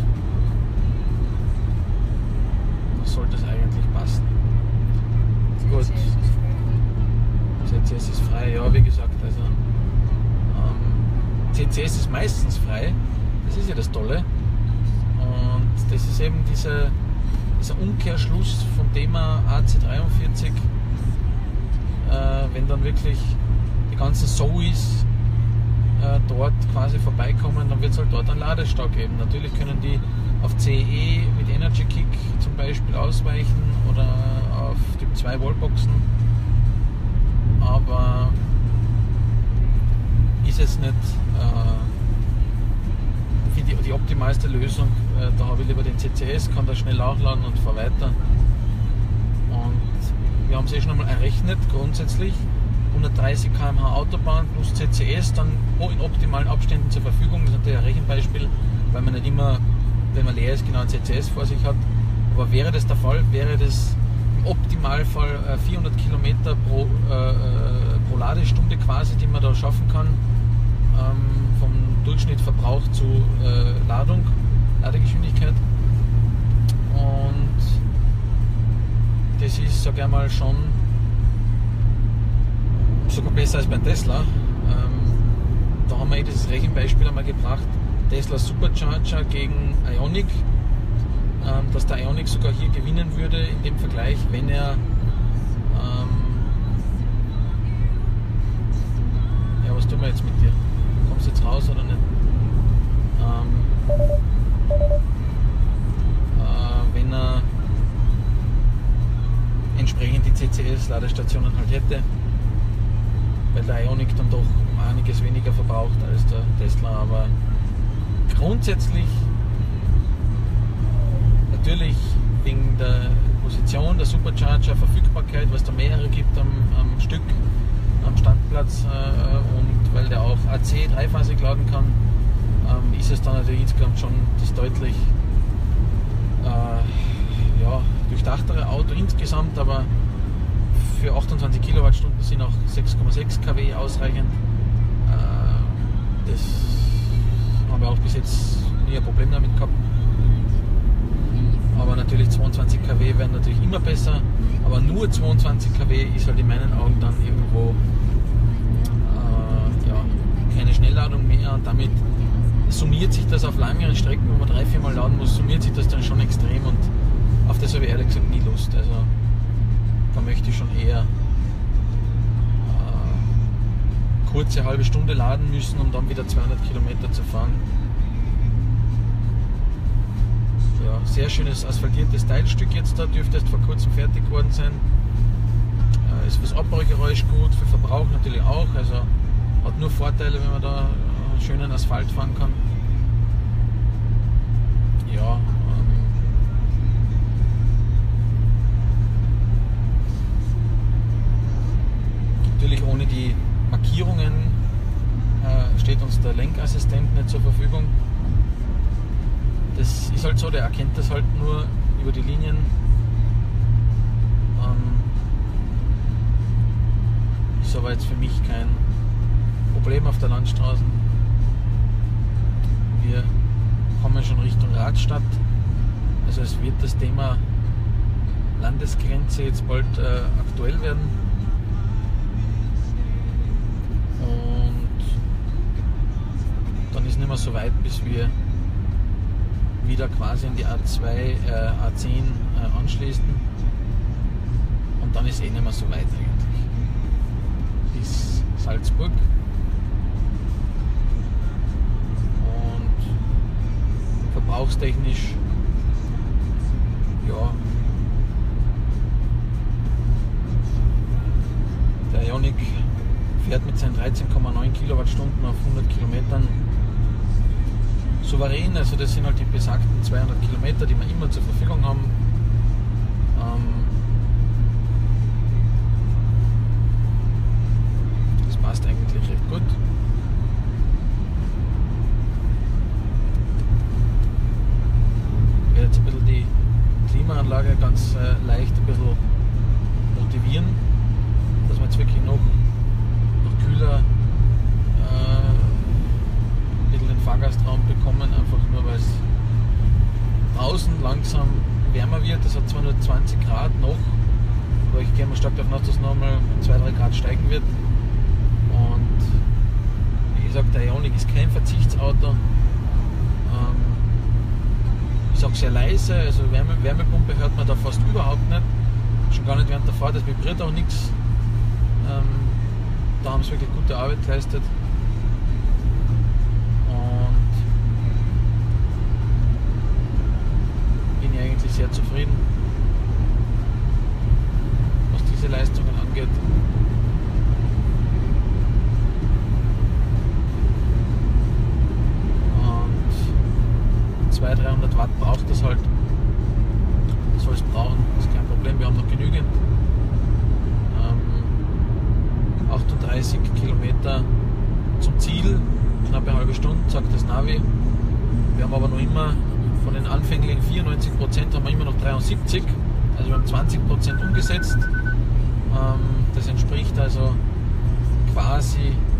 das sollte es eigentlich passen. Gut. CCS ist frei, ja, wie gesagt, also CCS ist meistens frei, das ist ja das Tolle, und das ist eben dieser Umkehrschluss vom Thema AC43, wenn dann wirklich die ganzen Zoes dort quasi vorbeikommen, dann wird es halt dort einen Ladestau geben. Natürlich können die auf CE mit Energy Kick zum Beispiel ausweichen oder auf Typ 2 Wallboxen, aber ist es nicht die optimalste Lösung. Da habe ich lieber den CCS, kann da schnell nachladen und fahre weiter. Und wir haben es schon einmal errechnet, grundsätzlich 130 km/h Autobahn plus CCS dann in optimalen Abständen zur Verfügung. Das ist natürlich ein Rechenbeispiel, weil man nicht immer, wenn man leer ist, genau ein CCS vor sich hat. Aber wäre das der Fall, wäre das im Optimalfall 400 Kilometer pro Ladestunde quasi, die man da schaffen kann, vom Durchschnittverbrauch zu Ladegeschwindigkeit. Und das ist, sag ich mal, schon sogar besser als beim Tesla. Da haben wir dieses Rechenbeispiel einmal gebracht, Tesla Supercharger gegen Ioniq, dass der Ioniq sogar hier gewinnen würde in dem Vergleich, wenn er ja, was tun wir jetzt mit dir? Kommst du jetzt raus oder nicht? Wenn er entsprechend die CCS-Ladestationen halt hätte, weil der Ioniq dann doch einiges weniger verbraucht als der Tesla, aber grundsätzlich natürlich wegen der Position, der Supercharger, Verfügbarkeit, was da mehrere gibt am Stück, am Standplatz, und weil der auch AC dreiphasig laden kann, ist es dann natürlich insgesamt schon das deutlich durchdachtere Auto insgesamt, aber für 28 Kilowattstunden sind auch 6,6 kW ausreichend. Das haben wir auch bis jetzt nie ein Problem damit gehabt. Aber natürlich 22 kW wären natürlich immer besser, aber nur 22 kW ist halt in meinen Augen dann irgendwo keine Schnellladung mehr, und damit summiert sich das auf langeren Strecken, wo man 3-4 Mal laden muss, summiert sich das dann schon extrem, und auf das habe ich ehrlich gesagt nie Lust. Also da möchte ich schon eher kurze halbe Stunde laden müssen, um dann wieder 200 Kilometer zu fahren. Ja, sehr schönes asphaltiertes Teilstück jetzt da, dürfte erst vor kurzem fertig geworden sein. Ist fürs Abbaugeräusch gut, für Verbrauch natürlich auch, also hat nur Vorteile, wenn man da schönen Asphalt fahren kann. Ja, natürlich ohne die Markierungen steht uns der Lenkassistent nicht zur Verfügung. Das ist halt so, der erkennt das halt nur über die Linien. Ist aber jetzt für mich kein Problem auf der Landstraße. Wir kommen schon Richtung Radstadt. Also es wird das Thema Landesgrenze jetzt bald aktuell werden. Und dann ist nicht mehr so weit, bis wir wieder quasi an die A2, A10 anschließen und dann ist eh nicht mehr so weit eigentlich bis Salzburg. Und verbrauchstechnisch, ja, der Ioniq fährt mit seinen 13,9 Kilowattstunden auf 100 Kilometern souverän, also das sind halt die besagten 200 Kilometer, die wir immer zur Verfügung haben. Das passt eigentlich recht gut. Ich werde jetzt ein bisschen die Klimaanlage ganz leicht ein bisschen motivieren, dass wir jetzt wirklich noch kühler den Fahrgastraum bekommen, einfach nur weil es draußen langsam wärmer wird. Es hat zwar nur 20 Grad noch, aber ich gehe mal stark davon aus, dass es nochmal 2-3 Grad steigen wird. Und wie gesagt, der Ioniq ist kein Verzichtsauto. Ist auch sehr leise, also Wärmepumpe hört man da fast überhaupt nicht. Schon gar nicht während der Fahrt, das vibriert auch nichts. Da haben sie wirklich gute Arbeit geleistet. Eigentlich sehr zufrieden, was diese Leistungen angeht. Und 200-300 Watt braucht das halt. Soll es brauchen, ist kein Problem, wir haben noch genügend. 38 Kilometer zum Ziel, knappe eine halbe Stunde, sagt das Navi. Wir haben aber noch immer von den anfänglichen 94% haben wir immer noch 73, also wir haben 20% umgesetzt. Das entspricht also quasi,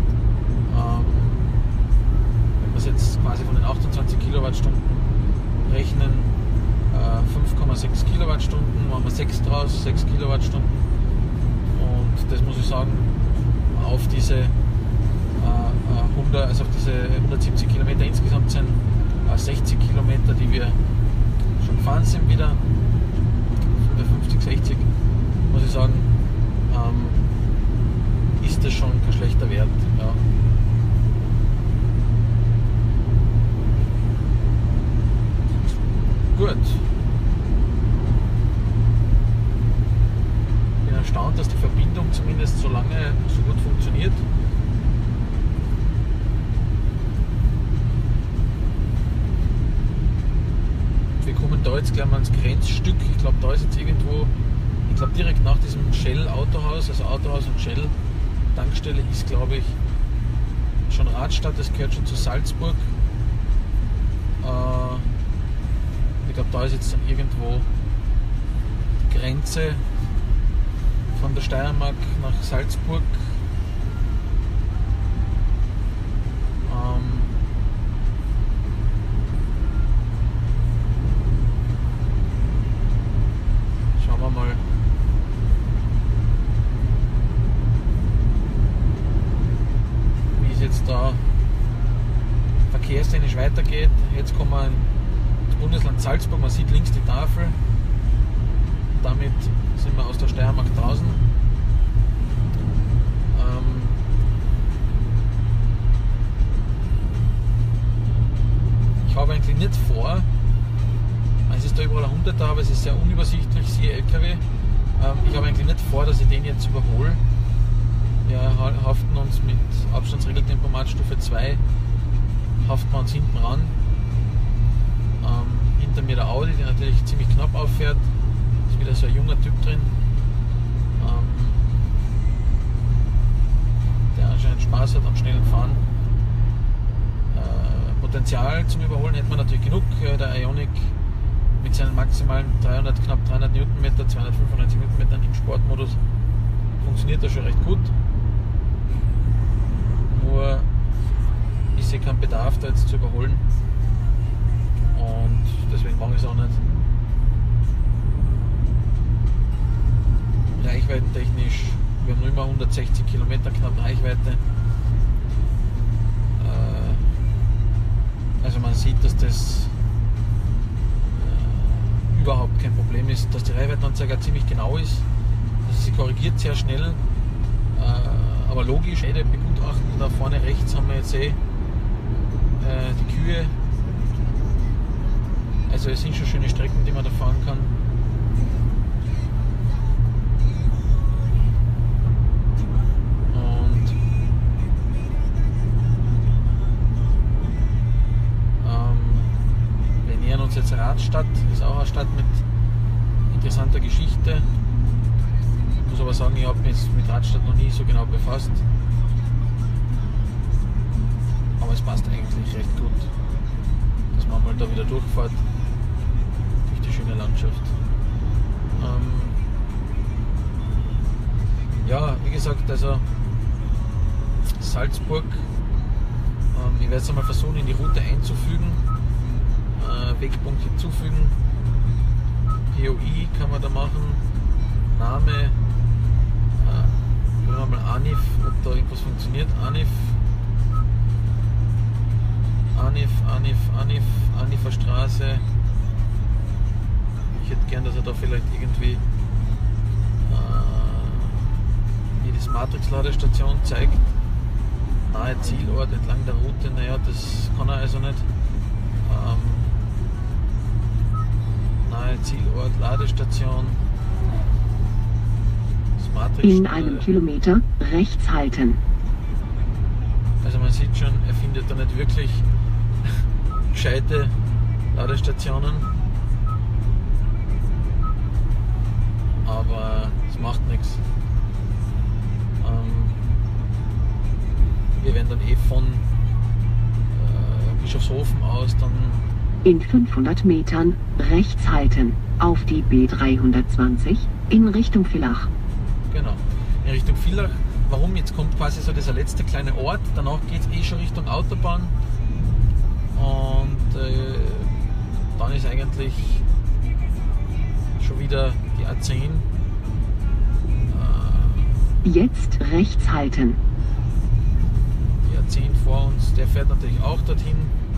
wenn wir es jetzt quasi von den 28 Kilowattstunden rechnen, 5,6 Kilowattstunden, machen wir 6 draus, 6 Kilowattstunden. Und das muss ich sagen, auf diese 170 Kilometer insgesamt sind 60 Kilometer, die wir schon gefahren sind wieder, 50, 60, muss ich sagen, ist das schon kein schlechter Wert. Ja. Gut. Bin erstaunt, dass die Verbindung zumindest so lange so gut funktioniert. Wir kommen da jetzt gleich mal ans Grenzstück. Ich glaube, da ist jetzt irgendwo, ich glaube direkt nach diesem Shell-Autohaus, also Autohaus und Shell-Tankstelle ist, glaube ich, schon Radstadt, das gehört schon zu Salzburg. Ich glaube, da ist jetzt dann irgendwo die Grenze von der Steiermark nach Salzburg. Schauen wir mal. Wie es jetzt da verkehrstechnisch weitergeht. Jetzt kommen wir ins Bundesland Salzburg, man sieht links die Tafel. Damit sind wir aus der Steiermark draußen. Ich habe eigentlich nicht vor, es ist da überall ein 100er, aber es ist sehr unübersichtlich, siehe LKW. Ich habe eigentlich nicht vor, dass ich den jetzt überhole. Wir haften uns mit Abstandsregeltempomat Stufe 2, haften wir uns hinten ran. Hinter mir der Audi, der natürlich ziemlich knapp auffährt. Ist wieder so ein junger Typ drin, der anscheinend Spaß hat am schnellen Fahren. Potenzial zum Überholen hätte man natürlich genug. Der Ioniq mit seinen maximalen knapp 300 Newtonmeter, 295 Newtonmetern im Sportmodus funktioniert das schon recht gut. Nur ich sehe keinen Bedarf, da jetzt zu überholen. Und deswegen mache ich es auch nicht. Reichweitentechnisch, wir haben nur immer 160 Kilometer knapp Reichweite. Also man sieht, dass das überhaupt kein Problem ist, dass die Reichweitenanzeige ziemlich genau ist. Also sie korrigiert sehr schnell, aber logisch, beide begutachten. Da vorne rechts haben wir jetzt die Kühe. Also es sind schon schöne Strecken, die man da fahren kann. Und wir nähern uns jetzt Radstadt, ist auch eine Stadt mit interessanter Geschichte. Ich muss aber sagen, ich habe mich mit Radstadt noch nie so genau befasst. Aber es passt eigentlich recht gut, dass man mal da wieder durchfährt durch die schöne Landschaft. Ja, wie gesagt, also Salzburg, ich werde es einmal versuchen in die Route einzufügen, Wegpunkt hinzufügen, POI kann man da machen, Name, wir mal Anif, ob da irgendwas funktioniert, Anifer Straße. Ich hätte gern, dass er da vielleicht irgendwie jedes Matrix-Ladestation zeigt. Nahe Zielort entlang der Route, naja, das kann er also nicht. Nahe Zielort, Ladestation. Das Matrix in einem Kilometer rechts halten. Also man sieht schon, er findet da nicht wirklich gescheite Ladestationen. Aber es macht nichts. Wir werden dann von Bischofshofen aus dann... In 500 Metern rechts halten, auf die B320 in Richtung Villach. Genau, in Richtung Villach. Warum? Jetzt kommt quasi so dieser letzte kleine Ort, danach geht es schon Richtung Autobahn und dann ist eigentlich schon wieder die A10. Jetzt rechts halten. Die A10 vor uns, der fährt natürlich auch dorthin.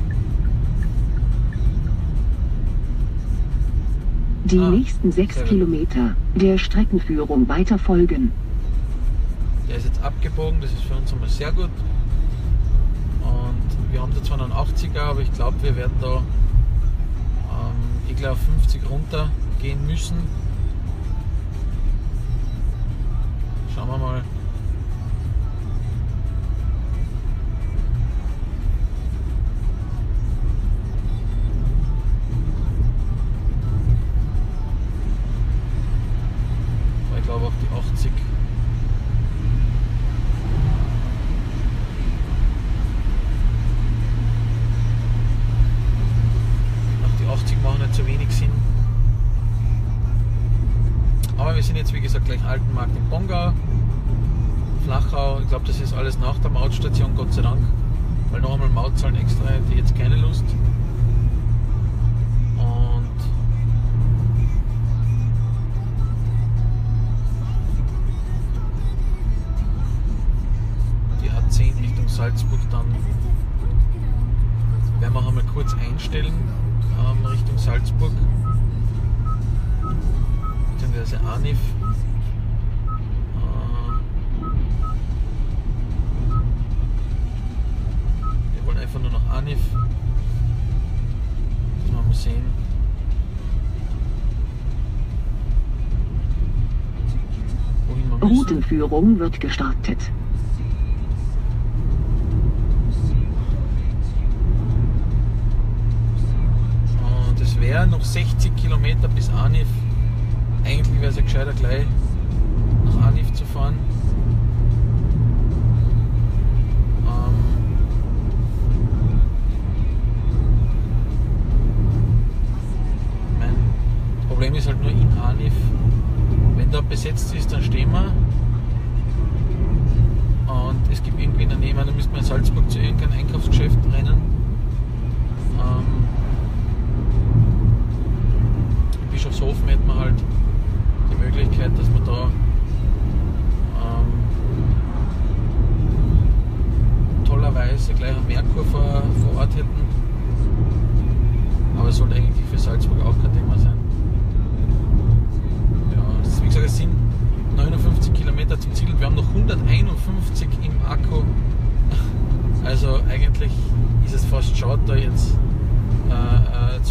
Die nächsten 6 Kilometer der Streckenführung weiter folgen. Der ist jetzt abgebogen, das ist für uns einmal sehr gut. Und wir haben da zwar einen 80er, aber ich glaube, wir werden da auf 50 runter gehen müssen. Schauen wir mal. Aber ich glaube auch die 80. Machen nicht so wenig Sinn. Aber wir sind jetzt wie gesagt gleich Altenmarkt in Bongau, Flachau. Ich glaube, das ist alles nach der Mautstation, Gott sei Dank. Weil noch einmal Maut zahlen extra hätte ich jetzt keine Lust. Und die A10 Richtung Salzburg dann werden wir einmal kurz einstellen. Richtung Salzburg, beziehungsweise Anif. Wir wollen einfach nur noch Anif. Das werden wir mal sehen. Wohin wir müssen. Routenführung wird gestartet. Wäre noch 60 Kilometer bis Anif. Eigentlich wäre es ja gescheiter gleich nach Anif zu fahren. Mein Problem ist halt nur in Anif. Wenn da besetzt ist, dann stehen wir. Und es gibt irgendwie in der Nähe, dann müsste man in Salzburg zu irgendeinem Einkaufsgeschäft rennen. Bischofshofen hätten wir halt die Möglichkeit, dass wir da tollerweise gleich einen Merkur vor Ort hätten. Aber es sollte eigentlich für Salzburg auch kein Thema sein.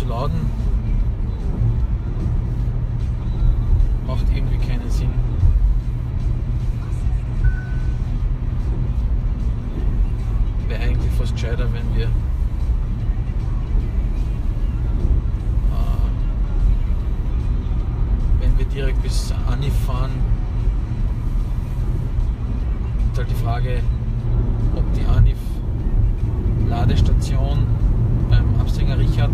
zu laden, macht irgendwie keinen Sinn. Wäre eigentlich fast gescheiter, wenn wir direkt bis Anif fahren. Ist halt die Frage, ob die Anif Ladestation beim Abstringer Richard,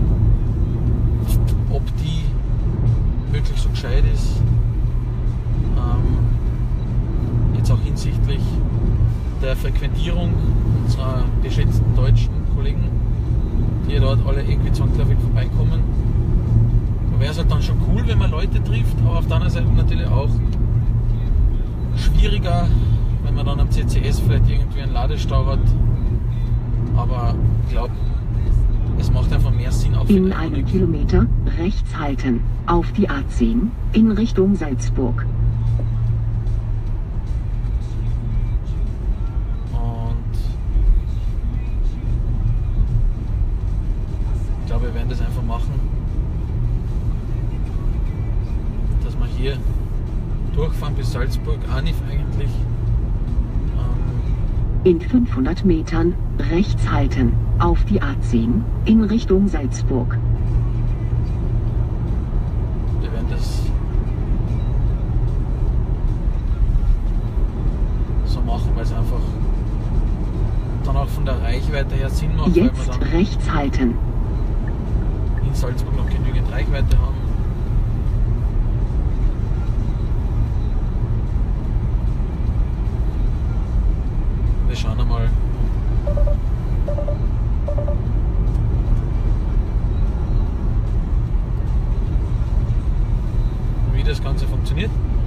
ob die wirklich so gescheit ist. Jetzt auch hinsichtlich der Frequentierung unserer geschätzten deutschen Kollegen, die dort alle irgendwie zwangsläufig vorbeikommen. Da wäre es halt dann schon cool, wenn man Leute trifft, aber auf der anderen Seite natürlich auch schwieriger, wenn man dann am CCS vielleicht irgendwie einen Ladestau hat. Aber ich glaube, es macht einfach mehr Sinn auf in einem Kilometer rechts halten, auf die A10 in Richtung Salzburg. Und ich glaube, wir werden das einfach machen, dass wir hier durchfahren bis Salzburg, Anif eigentlich. In 500 Metern rechts halten, auf die A10 in Richtung Salzburg. Wir werden das so machen, weil es einfach dann auch von der Reichweite her Sinn macht, Jetzt weil wir dann rechts halten. in Salzburg noch genügend Reichweite haben. Wir schauen einmal, wie das Ganze funktioniert.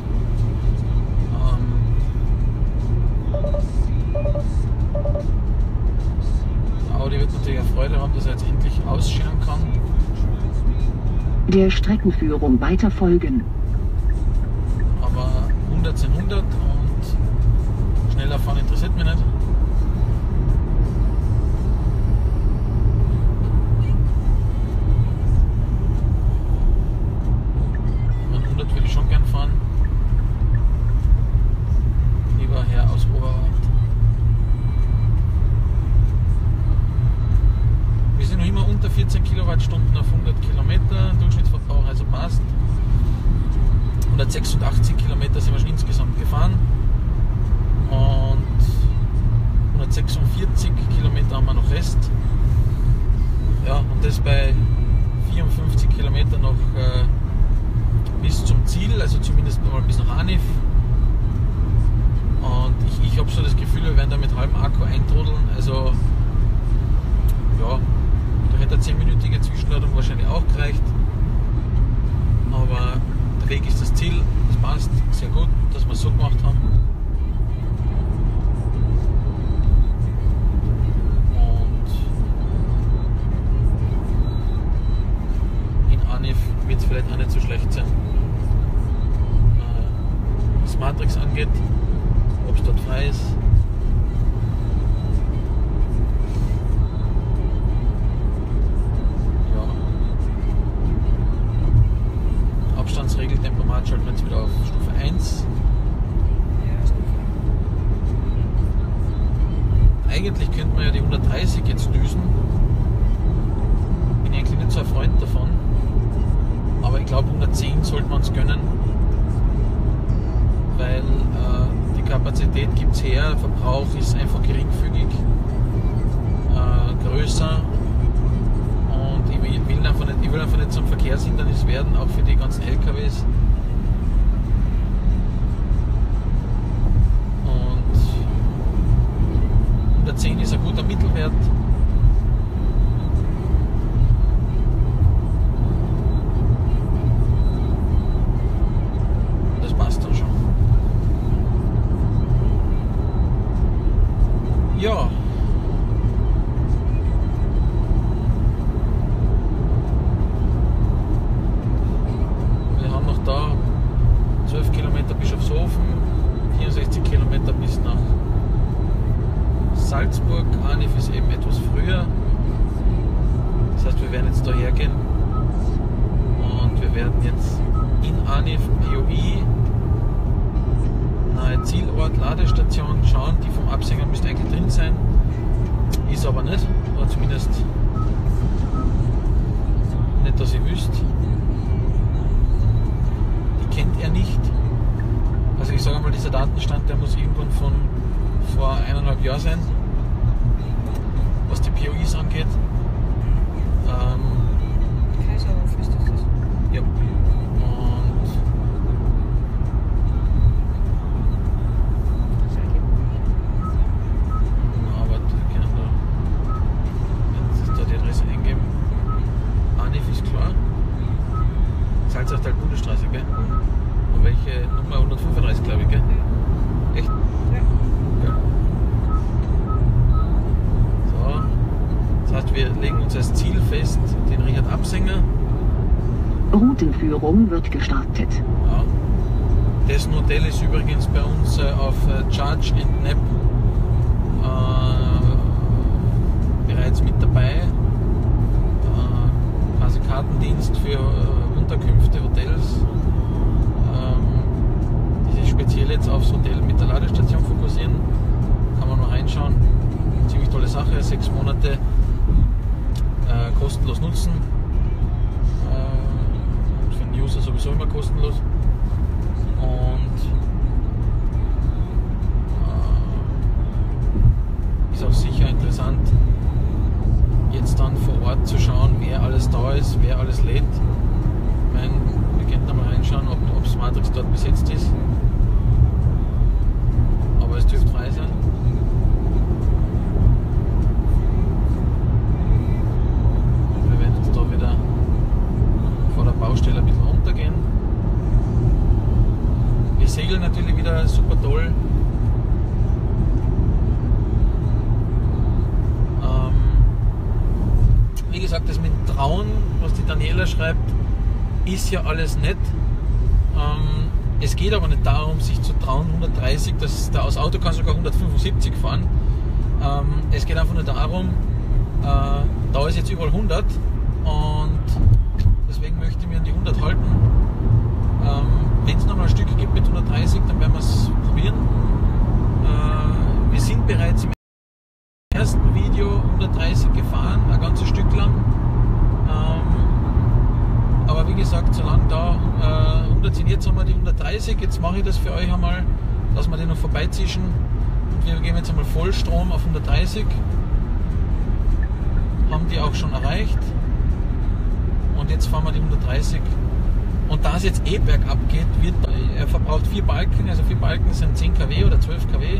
Audi wird natürlich auch Freude haben, dass er jetzt endlich ausscheren kann. Der Streckenführung weiter folgen. Aber 100 sind 100 und schneller fahren interessiert mich nicht. Und 100 würde ich schon gern fahren. Lieber Herr aus Oberwart. Wir sind noch immer unter 14 Kilowattstunden auf 100 Kilometer. Durchschnittsverbrauch also passt. 186 Kilometer sind wir schon insgesamt gefahren. Und 146 Kilometer haben wir noch Rest. Ja, und das bei 54 Kilometer noch bis zum Ziel, also zumindest mal bis nach Anif. Und ich habe so das Gefühl, wir werden da mit halbem Akku eintrudeln. Also ja, da hätte eine 10-minütige Zwischenladung wahrscheinlich auch gereicht. Aber der Weg ist das Ziel, das passt sehr gut, dass wir es so gemacht haben. Und in Anif wird es vielleicht auch nicht so schlecht sein. Was Matrix angeht, ob es dort frei ist. Abstandsregel, Tempomat schalten wir jetzt wieder auf Stufe 1. Eigentlich könnte man ja die 130 jetzt düsen. Bin eigentlich nicht so ein Freund davon. Aber ich glaube 110 sollte man es gönnen. Weil die Kapazität gibt es her, Verbrauch ist einfach geringfügig größer. Und ich will einfach nicht zum Verkehrshindernis werden, auch für die ganzen LKWs. Und 110 ist ein guter Mittelwert. Das passt dann schon. Ja. Wir haben noch da da hergehen. Und wir werden jetzt in Anif POI nahe Zielort Ladestation schauen. Die vom Absender müsste eigentlich drin sein. Ist aber nicht. Oder zumindest nicht, dass ich wüsste. Die kennt er nicht. Also ich sage mal, dieser Datenstand, der muss irgendwann von vor 1,5 Jahren sein, was die POIs angeht. Kaiserhof ist das? Ja. Und aber wir können da, wenn Sie da die Adresse eingeben, Anif ist klar. Salzachtal Bundesstraße, gell? Und welche Nummer? 135, glaube ich, gell? Echt? Ja. Ja. So. Das heißt, wir legen uns als Ziel fest, den Richard Absinger. Routenführung wird gestartet. Ja. Dessen Hotel ist übrigens bei uns auf Charge and Nap bereits mit dabei. Quasi Kartendienst für Unterkünfte, Hotels, die sich speziell jetzt aufs Hotel mit der Ladestation fokussieren. Kann man mal reinschauen. Ziemlich tolle Sache, 6 Monate kostenlos nutzen. Für den User sowieso immer kostenlos. Und ist auch sicher interessant, jetzt dann vor Ort zu schauen, wer alles da ist, wer alles lädt. Ich meine, wir könnten da mal reinschauen, ob das Matrix dort besetzt ist. Aber es dürfte frei sein. Wir werden jetzt da wieder vor der Baustelle ein bisschen runtergehen. Wir segeln natürlich wieder super toll. Wie gesagt, das mit dem Trauen, was die Daniela schreibt, ist ja alles nett. Es geht aber nicht darum, sich zu trauen, 130, das Auto kann sogar 175 fahren. Es geht einfach nur darum, da ist jetzt überall 100 und deswegen möchte ich mir an die 100 halten. Wenn es noch mal ein Stück gibt mit 130, dann werden wir es probieren. Wir sind bereits im ersten Video 130 gefahren, ein ganzes Stück lang. Aber wie gesagt, solange da 100 sind, jetzt haben wir die 130, jetzt mache ich das für euch einmal, lassen wir den noch vorbeizischen. Und wir geben jetzt einmal Vollstrom auf 130. Haben die auch schon erreicht. Und jetzt fahren wir die 130. Und da es jetzt bergab geht, er verbraucht 4 Balken, also 4 Balken sind 10 kW oder 12 kW.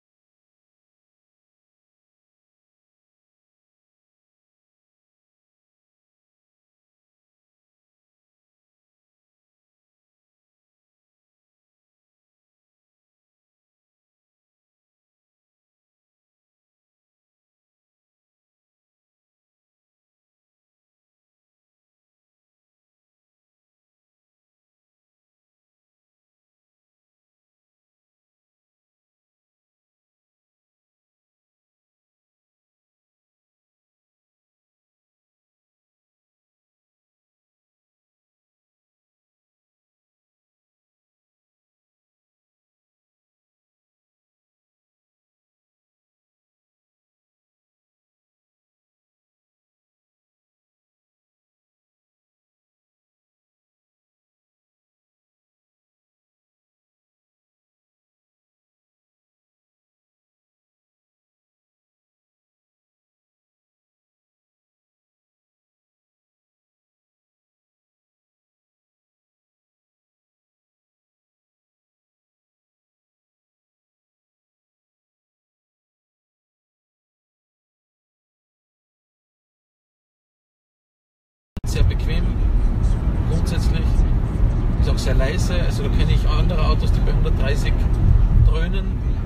Sehr bequem, grundsätzlich, ist auch sehr leise, also da kenne ich andere Autos, die bei 130 dröhnen,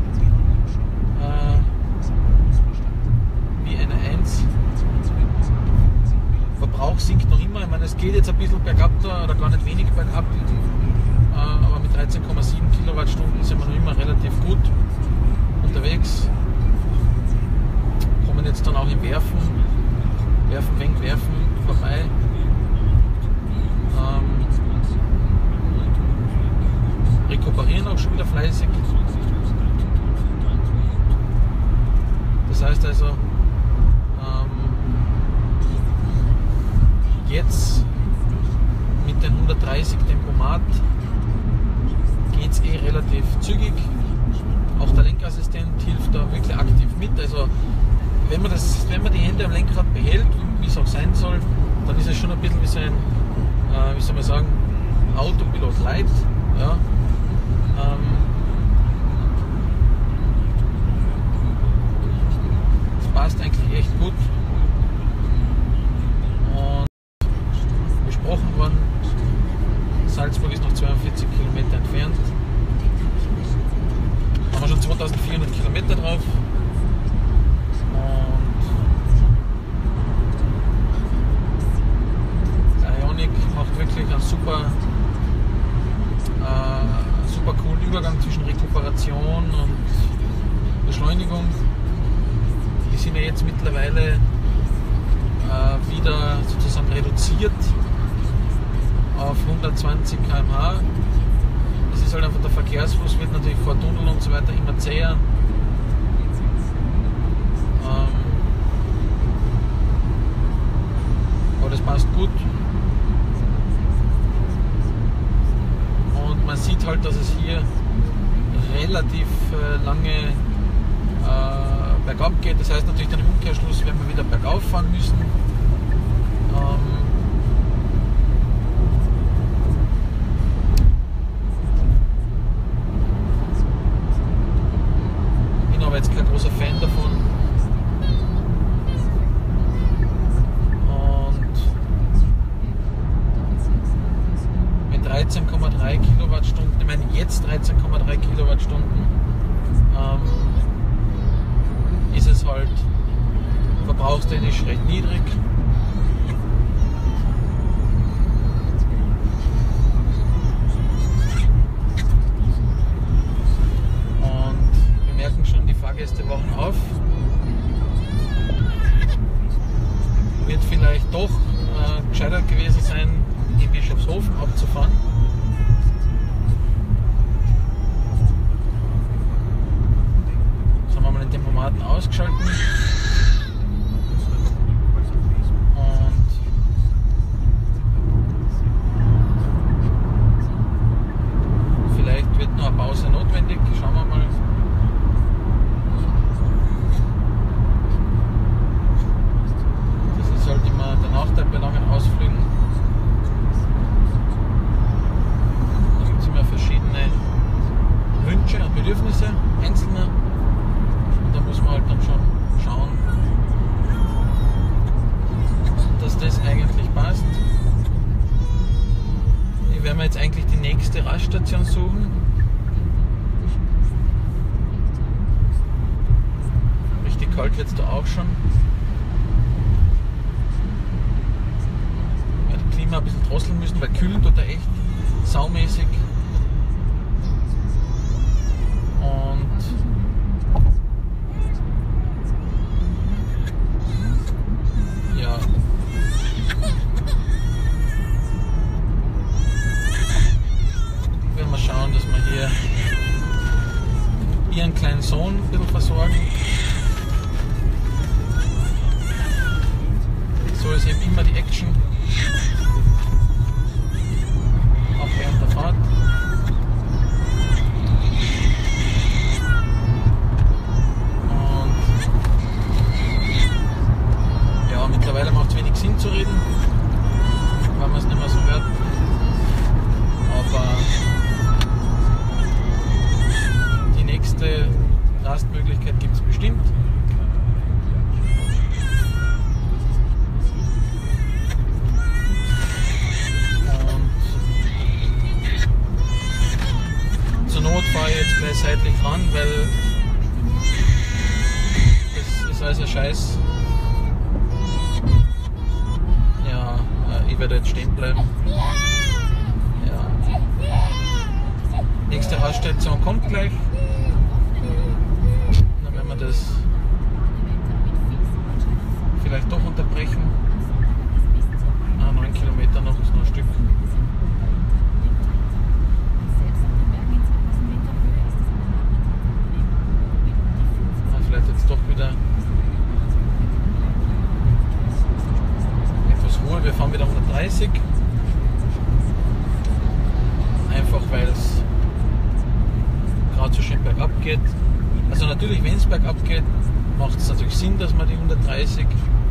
wie eine 1. Verbrauch sinkt noch immer, ich meine es geht jetzt ein bisschen bergab da, oder gar nicht wenig bergab, aber mit 13,7 Kilowattstunden sind wir noch immer relativ gut unterwegs, kommen jetzt dann auch im Werfen, vorbei. Rekuperieren auch schon wieder fleißig. Das heißt also, jetzt mit den 130 Tempomat geht es relativ zügig. Auch der Lenkassistent hilft da wirklich aktiv mit. Also wenn man die Hände am Lenkrad behält, wie es auch sein soll, dann ist es schon ein bisschen wie so ein, wie soll man sagen, Autopilot Light. Ja. Das passt eigentlich echt gut. Und besprochen worden, Salzburg ist noch 42 Kilometer entfernt. Haben wir schon 2400 Kilometer drauf. Und der Ioniq macht wirklich einen super coolen Übergang zwischen Rekuperation und Beschleunigung. Die sind ja jetzt mittlerweile wieder sozusagen reduziert auf 120 km/h. Es ist halt einfach, der Verkehrsfluss wird natürlich vor Tunnel und so weiter immer zäher. Aber das passt gut. Und man sieht halt, dass es hier relativ lange bergab geht. Das heißt natürlich, dann im Umkehrschluss werden wir wieder bergauf fahren müssen. Bin aber jetzt kein großer Fan davon. Und mit 13,3 Kilowattstunden, ich meine jetzt 13,3 Kilowattstunden, ist es halt verbrauchstechnisch recht niedrig. Und wir merken schon, die Fahrgäste wachen auf. Wird vielleicht doch gescheiter gewesen sein, in Bischofshofen abzufahren. Den Tempomaten ausgeschalten und vielleicht wird noch eine Pause notwendig, schauen wir mal. Das ist halt immer der Nachteil bei langen Ausflügen. Da gibt es immer verschiedene Wünsche und Bedürfnisse einzelner. Da muss man halt dann schon schauen, dass das eigentlich passt. Hier werden wir jetzt eigentlich die nächste Raststation suchen. Richtig kalt wird es da auch schon. Ja, das Klima ein bisschen drosseln müssen, weil kühlen tut er echt saumäßig. Ihren kleinen Sohn ein bisschen versorgen. So ist eben immer die Action. Auch während der Fahrt. Und ja, mittlerweile macht es wenig Sinn zu reden, weil man es nicht mehr so hört. Aber die nächste Rastmöglichkeit gibt es bestimmt. Und zur Not fahre ich jetzt gleich seitlich ran, weil das ist alles ein Scheiß. Ja, ich werde jetzt stehen bleiben. Ja. Nächste Raststation kommt gleich. Dann werden wir das vielleicht doch unterbrechen. 130. Einfach weil es gerade so schön bergab geht. Also natürlich, wenn es bergab geht, macht es natürlich Sinn, dass man die 130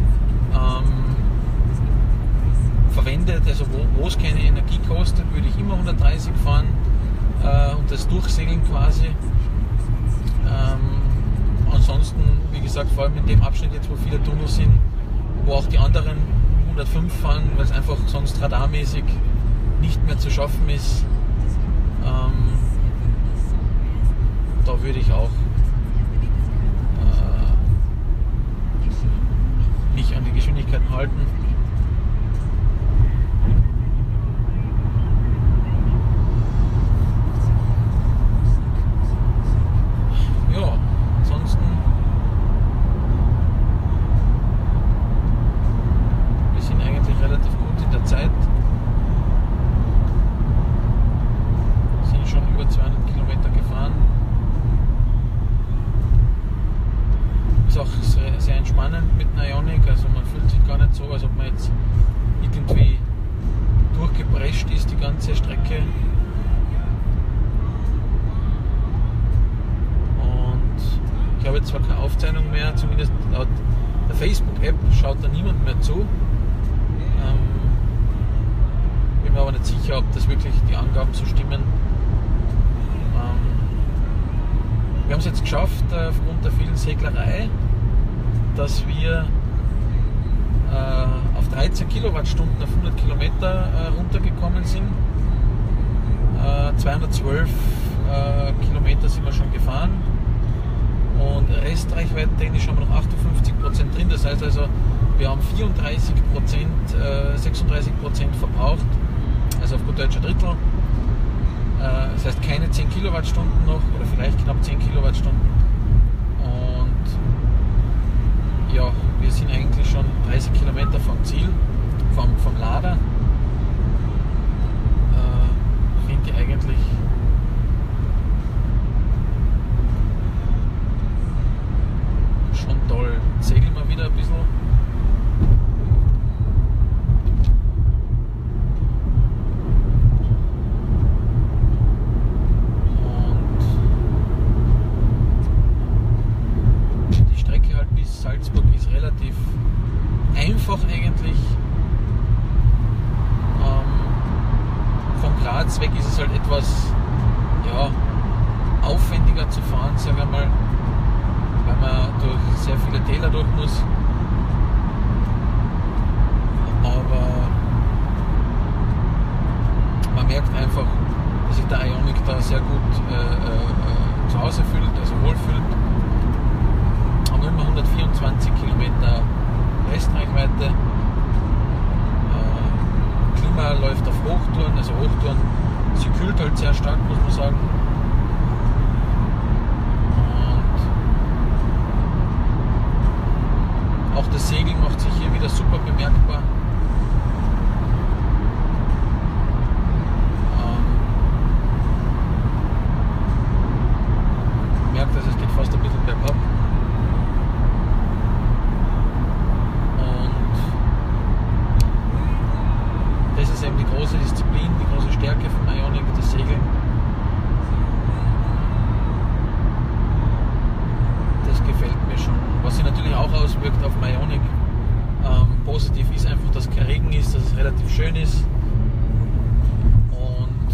verwendet. Also wo es keine Energie kostet, würde ich immer 130 fahren und das durchsegeln quasi. Ansonsten, wie gesagt, vor allem in dem Abschnitt jetzt, wo viele Tunnel sind, wo auch die anderen 105 fahren, weil es einfach sonst radarmäßig nicht mehr zu schaffen ist, da würde ich auch mich an die Geschwindigkeiten halten. Ja, ansonsten wir sind eigentlich relativ gut in der Zeit. Sind schon über 200 Kilometer gefahren. Ist auch sehr, sehr entspannend mit einer Ioniq, also man fühlt sich gar nicht so, als ob man jetzt irgendwie durchgeprescht ist, die ganze Strecke. Und ich habe jetzt zwar keine Aufzeichnung mehr, zumindest laut der Facebook-App schaut da niemand mehr zu. Bin mir aber nicht sicher, ob das wirklich die Angaben so stimmen. Wir haben es jetzt geschafft, aufgrund der vielen Seglerei, dass wir auf 13 Kilowattstunden auf 100 Kilometer runtergekommen sind. 212 Kilometer sind wir schon gefahren und Restreichweite technisch haben wir noch 58% drin. Das heißt also, wir haben 36% verbraucht, also auf gut Deutsch ein Drittel. Das heißt keine 10 Kilowattstunden noch oder vielleicht knapp 10 Kilowattstunden. Und ja, wir sind eigentlich schon 30 Kilometer vom Ziel, vom Lader. Finde ich eigentlich schon toll. Segeln wir wieder ein bisschen. Salzburg ist relativ einfach eigentlich. Von Graz weg ist es halt etwas aufwendiger zu fahren, sagen wir mal, weil man durch sehr viele Täler durch muss. Aber man merkt einfach, dass sich der Ioniq da sehr gut zu Hause fühlt, also wohlfühlt. Haben immer 124 Kilometer Restreichweite. Klima läuft auf Hochtouren, also Hochtouren, sie kühlt halt sehr stark, muss man sagen. Und auch das Segeln macht sich hier wieder super bemerkbar. Merkt, dass es geht fast ein bisschen bergab. Das ist eben die große Disziplin, die große Stärke von Ioniq, das Segeln. Das gefällt mir schon. Was sich natürlich auch auswirkt auf Ioniq, positiv ist einfach, dass kein Regen ist, dass es relativ schön ist. Und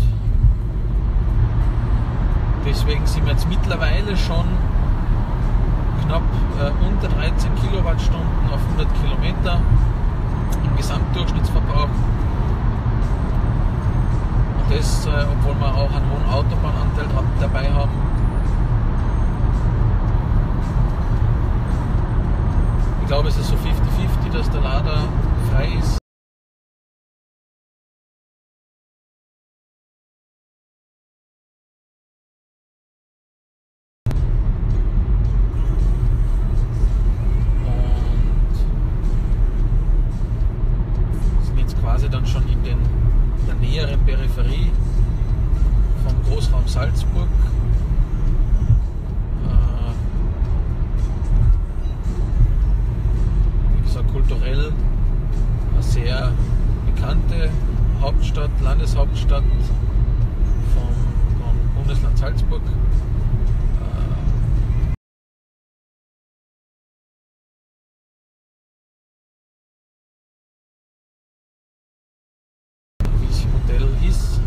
deswegen sind wir jetzt mittlerweile schon knapp unter 13 Kilowattstunden auf 100 Kilometer im Gesamtdurchschnittsverbrauch. Das, obwohl wir auch einen hohen Autobahnanteil dabei haben. Ich glaube, es ist so 50-50, dass der Lader frei ist. Und sind jetzt quasi dann schon in der näheren Peripherie vom Großraum Salzburg. Wie gesagt, kulturell eine sehr bekannte Hauptstadt, Landeshauptstadt vom Bundesland Salzburg. Wie es im Hotel ist.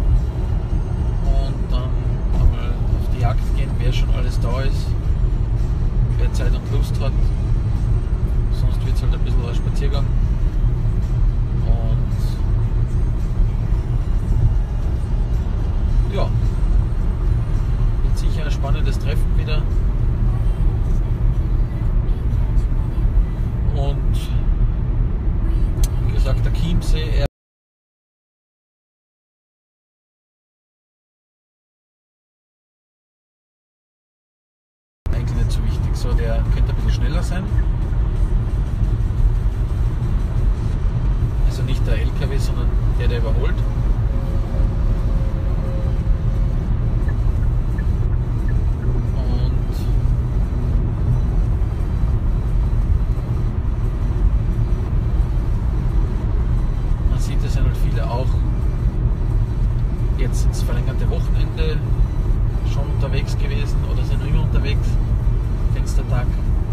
Und dann einmal auf die Jagd gehen, wer schon alles da ist, wer Zeit und Lust hat. Sonst wird es halt ein bisschen ein Spaziergang. Und ja, wird sicher ein spannendes Treffen wieder. Und wie gesagt, der Chiemsee, eigentlich nicht so wichtig. So, der könnte ein bisschen schneller sein. Also nicht der LKW, sondern der überholt. Und man sieht, es sind halt viele auch jetzt ins verlängerte Wochenende schon unterwegs gewesen oder sind noch immer unterwegs. Fenstertag.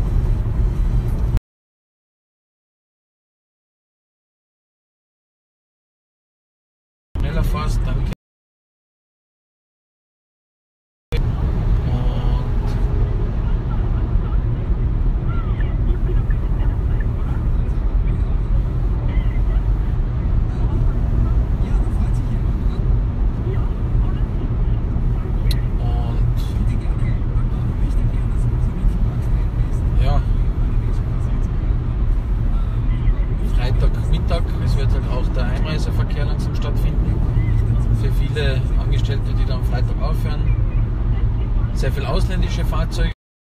Fast, danke. Ja, Freitagmittag, es wird halt auch der Einreiseverkehr langsam stattfinden. Für viele Angestellte, die da am Freitag aufhören. Sehr viele ausländische Fahrzeuge.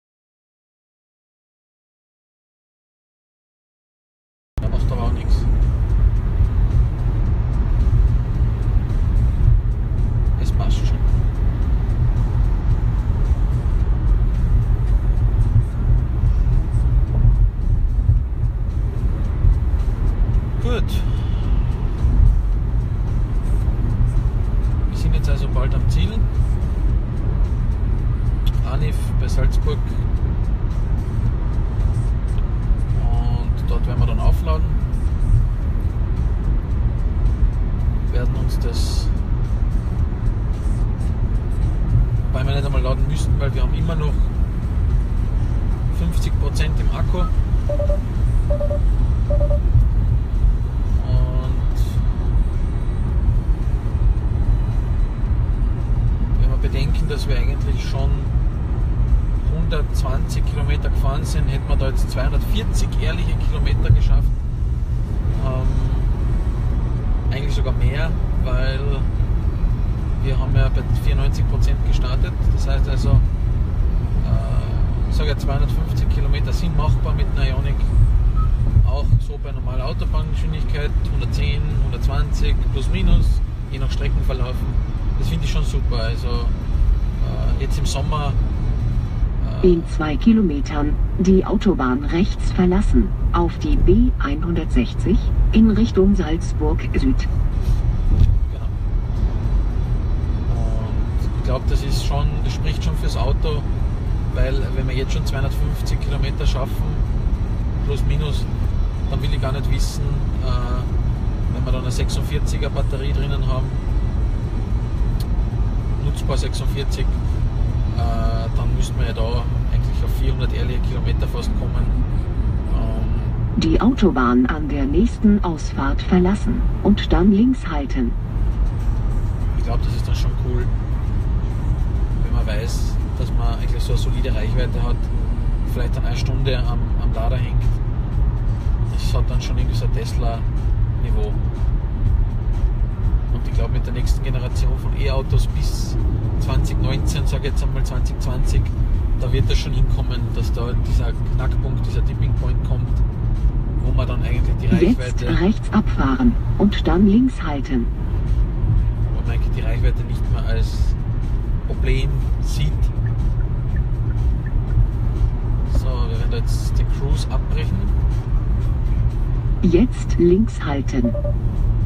Da macht aber auch nichts. Es passt schon. Gut. Jetzt also bald am Ziel. Anif bei Salzburg. Und dort werden wir dann aufladen. Werden uns das, wobei wir nicht einmal laden müssen, weil wir haben immer noch 50% im Akku. Bedenken, dass wir eigentlich schon 120 Kilometer gefahren sind, hätten wir da jetzt 240 ehrliche Kilometer geschafft. Eigentlich sogar mehr, weil wir haben ja bei 94% gestartet. Das heißt also, ich sage ja 250 Kilometer sind machbar mit einer Ioniq. Auch so bei normaler Autobahngeschwindigkeit, 110, 120 plus minus, je nach Streckenverlauf. Das finde ich schon super. Also jetzt im Sommer. In 2 Kilometern die Autobahn rechts verlassen, auf die B160 in Richtung Salzburg Süd. Genau. Und ich glaube, das spricht schon fürs Auto, weil wenn wir jetzt schon 250 Kilometer schaffen, plus minus, dann will ich gar nicht wissen, wenn wir dann eine 46er Batterie drinnen haben, nutzbar 46, dann müssten wir ja da eigentlich auf 400 ehrliche Kilometer fast kommen. Die Autobahn an der nächsten Ausfahrt verlassen und dann links halten. Ich glaube, das ist dann schon cool, wenn man weiß, dass man eigentlich so eine solide Reichweite hat, vielleicht dann eine Stunde am Lader hängt. Das hat dann schon irgendwie so ein Tesla-Niveau. Und ich glaube, mit der nächsten Generation von E-Autos bis 2019, sage ich jetzt einmal 2020, da wird das schon hinkommen, dass da dieser Knackpunkt, dieser Tipping Point kommt, wo man dann eigentlich die Reichweite... Jetzt rechts abfahren und dann links halten. Wo man eigentlich die Reichweite nicht mehr als Problem sieht. So, wir werden da jetzt den Cruise abbrechen. Jetzt links halten.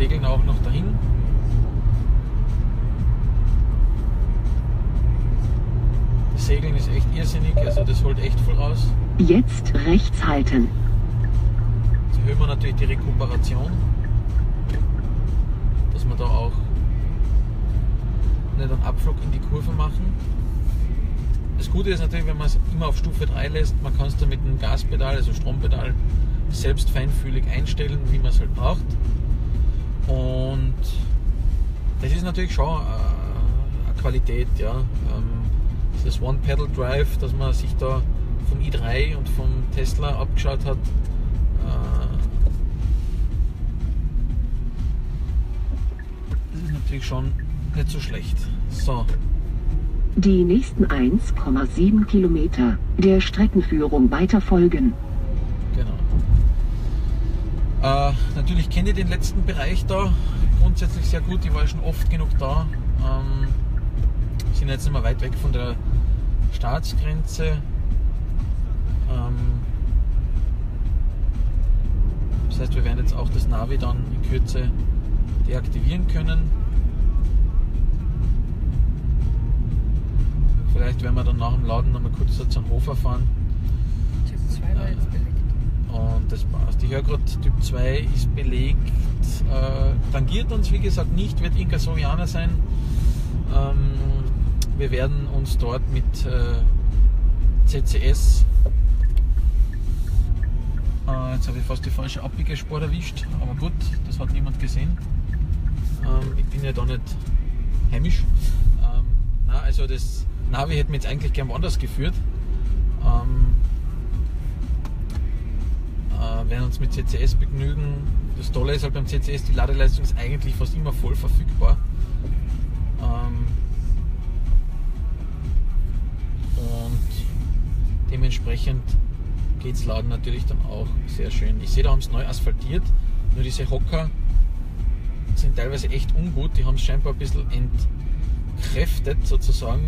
segeln auch noch dahin. Das Segeln ist echt irrsinnig, also das holt echt voll raus. Jetzt rechts halten. Jetzt erhöhen wir natürlich die Rekuperation, dass wir da auch nicht einen Abflug in die Kurve machen. Das Gute ist natürlich, wenn man es immer auf Stufe 3 lässt, man kann es dann mit einem Gaspedal, also Strompedal, selbst feinfühlig einstellen, wie man es halt braucht. Und das ist natürlich schon eine Qualität, ja. Das One-Pedal-Drive, dass man sich da vom i3 und vom Tesla abgeschaut hat, das ist natürlich schon nicht so schlecht. So. Die nächsten 1,7 Kilometer der Streckenführung weiter folgen. Genau. Natürlich kenne ich den letzten Bereich da grundsätzlich sehr gut. Ich war schon oft genug da. Sind jetzt nicht mehr weit weg von der Staatsgrenze. Das heißt, wir werden jetzt auch das Navi dann in Kürze deaktivieren können. Vielleicht werden wir dann nach dem Laden noch mal kurz zum Hofer fahren. Typ 2 war jetzt belegt. Und das passt. Ich höre gerade, Typ 2 ist belegt. Tangiert uns, wie gesagt, nicht, wird irgendein Sojaner sein. Wir werden uns dort mit CCS, jetzt habe ich fast die falsche Abbiegespur erwischt, aber gut, das hat niemand gesehen. Ich bin ja da nicht heimisch. Na, also das Navi hätte mich jetzt eigentlich gern woanders geführt. Werden uns mit CCS begnügen. Das Tolle ist halt beim CCS, die Ladeleistung ist eigentlich fast immer voll verfügbar. Und dementsprechend geht das Laden natürlich dann auch sehr schön. Ich sehe, da haben es neu asphaltiert, nur diese Hocker sind teilweise echt ungut. Die haben es scheinbar ein bisschen entkräftet sozusagen,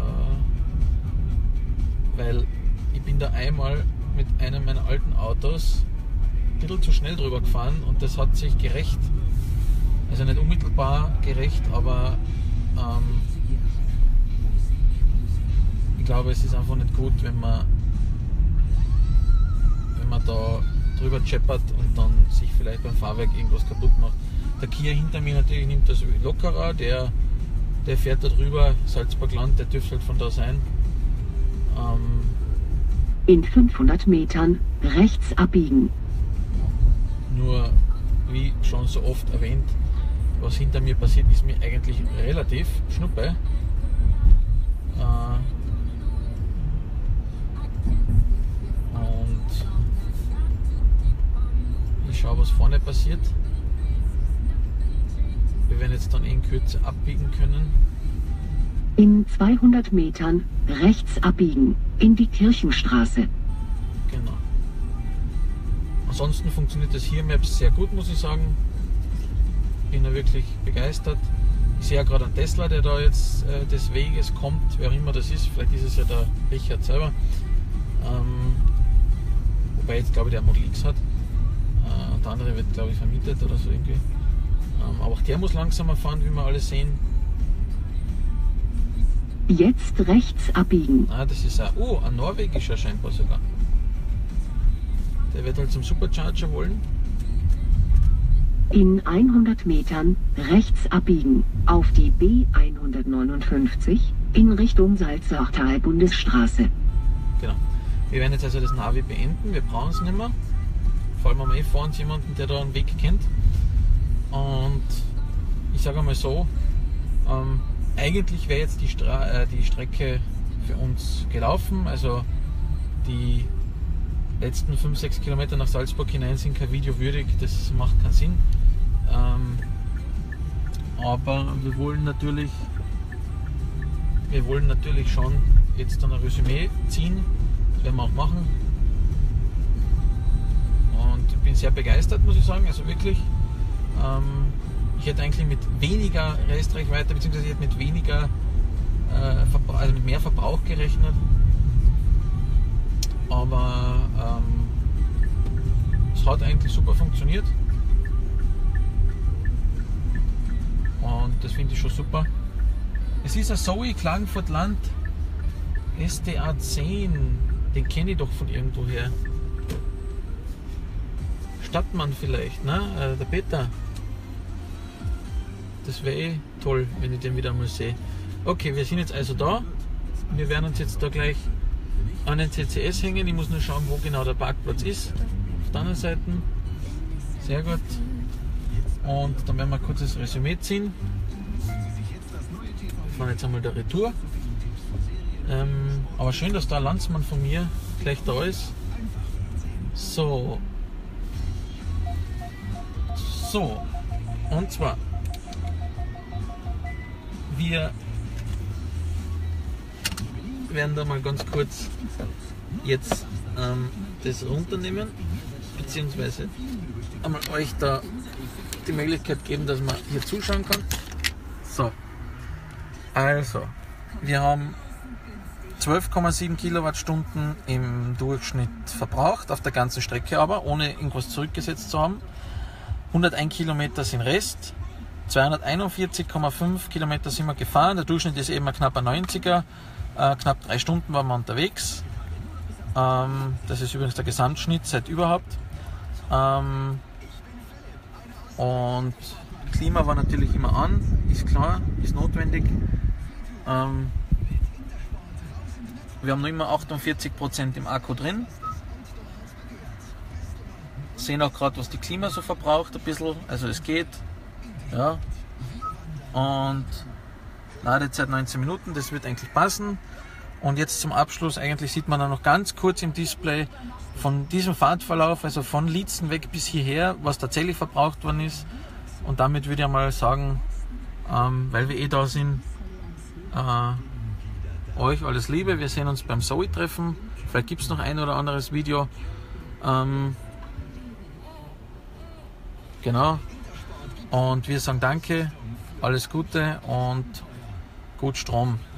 weil ich bin da einmal mit einem meiner alten Autos ein bisschen zu schnell drüber gefahren und das hat sich gerecht. Also nicht unmittelbar gerecht, aber ich glaube, es ist einfach nicht gut, wenn man da drüber scheppert und dann sich vielleicht beim Fahrwerk irgendwas kaputt macht. Der Kia hinter mir natürlich nimmt das lockerer, der fährt da drüber, Salzburgland, der dürfte halt von da sein. In 500 Metern rechts abbiegen. Nur, wie schon so oft erwähnt, was hinter mir passiert, ist mir eigentlich relativ schnuppe. Und ich schaue, was vorne passiert. Wir werden jetzt dann in Kürze abbiegen können. In 200 Metern rechts abbiegen in die Kirchenstraße. Genau. Ansonsten funktioniert das hier Maps sehr gut, muss ich sagen. Bin da wirklich begeistert. Ich sehe ja gerade einen Tesla, der da jetzt des Weges kommt, wer auch immer das ist. Vielleicht ist es ja der Richard selber. Wobei jetzt glaube ich der Model X hat. Und der andere wird glaube ich vermietet oder so irgendwie. Aber auch der muss langsamer fahren, wie wir alle sehen. Jetzt rechts abbiegen. Ah, das ist ein norwegischer scheinbar sogar. Der wird halt zum Supercharger wollen. In 100 Metern rechts abbiegen auf die B159 in Richtung Salzachtal Bundesstraße. Genau. Wir werden jetzt also das Navi beenden. Wir brauchen es nicht mehr. Vor allem haben wir vor uns jemanden, der da einen Weg kennt. Und ich sage einmal so, eigentlich wäre jetzt die Strecke für uns gelaufen. Also die letzten 5-6 Kilometer nach Salzburg hinein sind kein Video würdig, das macht keinen Sinn. Aber wir wollen natürlich schon jetzt dann ein Resümee ziehen. Das werden wir auch machen. Und ich bin sehr begeistert, muss ich sagen. Also wirklich. Ich hätte eigentlich mit weniger Restreichweite, beziehungsweise ich hätte mit weniger, also mit mehr Verbrauch gerechnet. Aber es hat eigentlich super funktioniert. finde ich schon super. Es ist ein Zoe Klagenfurt Land SDA 10. Den kenne ich doch von irgendwoher. Stadtmann vielleicht, ne? Der Peter. Das wäre eh toll, wenn ich den wieder mal sehe. Okay, wir sind jetzt also da. Wir werden uns jetzt da gleich an den CCS hängen. Ich muss nur schauen, wo genau der Parkplatz ist. Auf der anderen Seite. Sehr gut. Und dann werden wir kurz das Resümee ziehen. Wir fahren jetzt einmal der Retour. Aber schön, dass da ein Landsmann von mir gleich da ist. So. Und zwar, wir werden da mal ganz kurz jetzt das runternehmen, beziehungsweise einmal euch da die Möglichkeit geben, dass man hier zuschauen kann. So, also, wir haben 12,7 Kilowattstunden im Durchschnitt verbraucht, auf der ganzen Strecke aber, ohne irgendwas zurückgesetzt zu haben. 101 Kilometer sind Rest, 241,5 Kilometer sind wir gefahren, der Durchschnitt ist eben ein knapper 90er, knapp 3 Stunden waren wir unterwegs. Das ist übrigens der Gesamtschnitt seit überhaupt. Und Klima war natürlich immer an, ist klar, ist notwendig. Wir haben noch immer 48% im Akku drin. Sehen auch gerade, was die Klima so verbraucht, ein bisschen, also es geht. Ja. Und Ladezeit 19 Minuten, das wird eigentlich passen. Und jetzt zum Abschluss, eigentlich sieht man dann noch ganz kurz im Display von diesem Fahrtverlauf, also von Lietzen weg bis hierher, was tatsächlich verbraucht worden ist. Und damit würde ich mal sagen, weil wir eh da sind, euch alles Liebe, wir sehen uns beim Zoe-Treffen. Vielleicht gibt es noch ein oder anderes Video. Genau. Und wir sagen danke, alles Gute und gut Strom.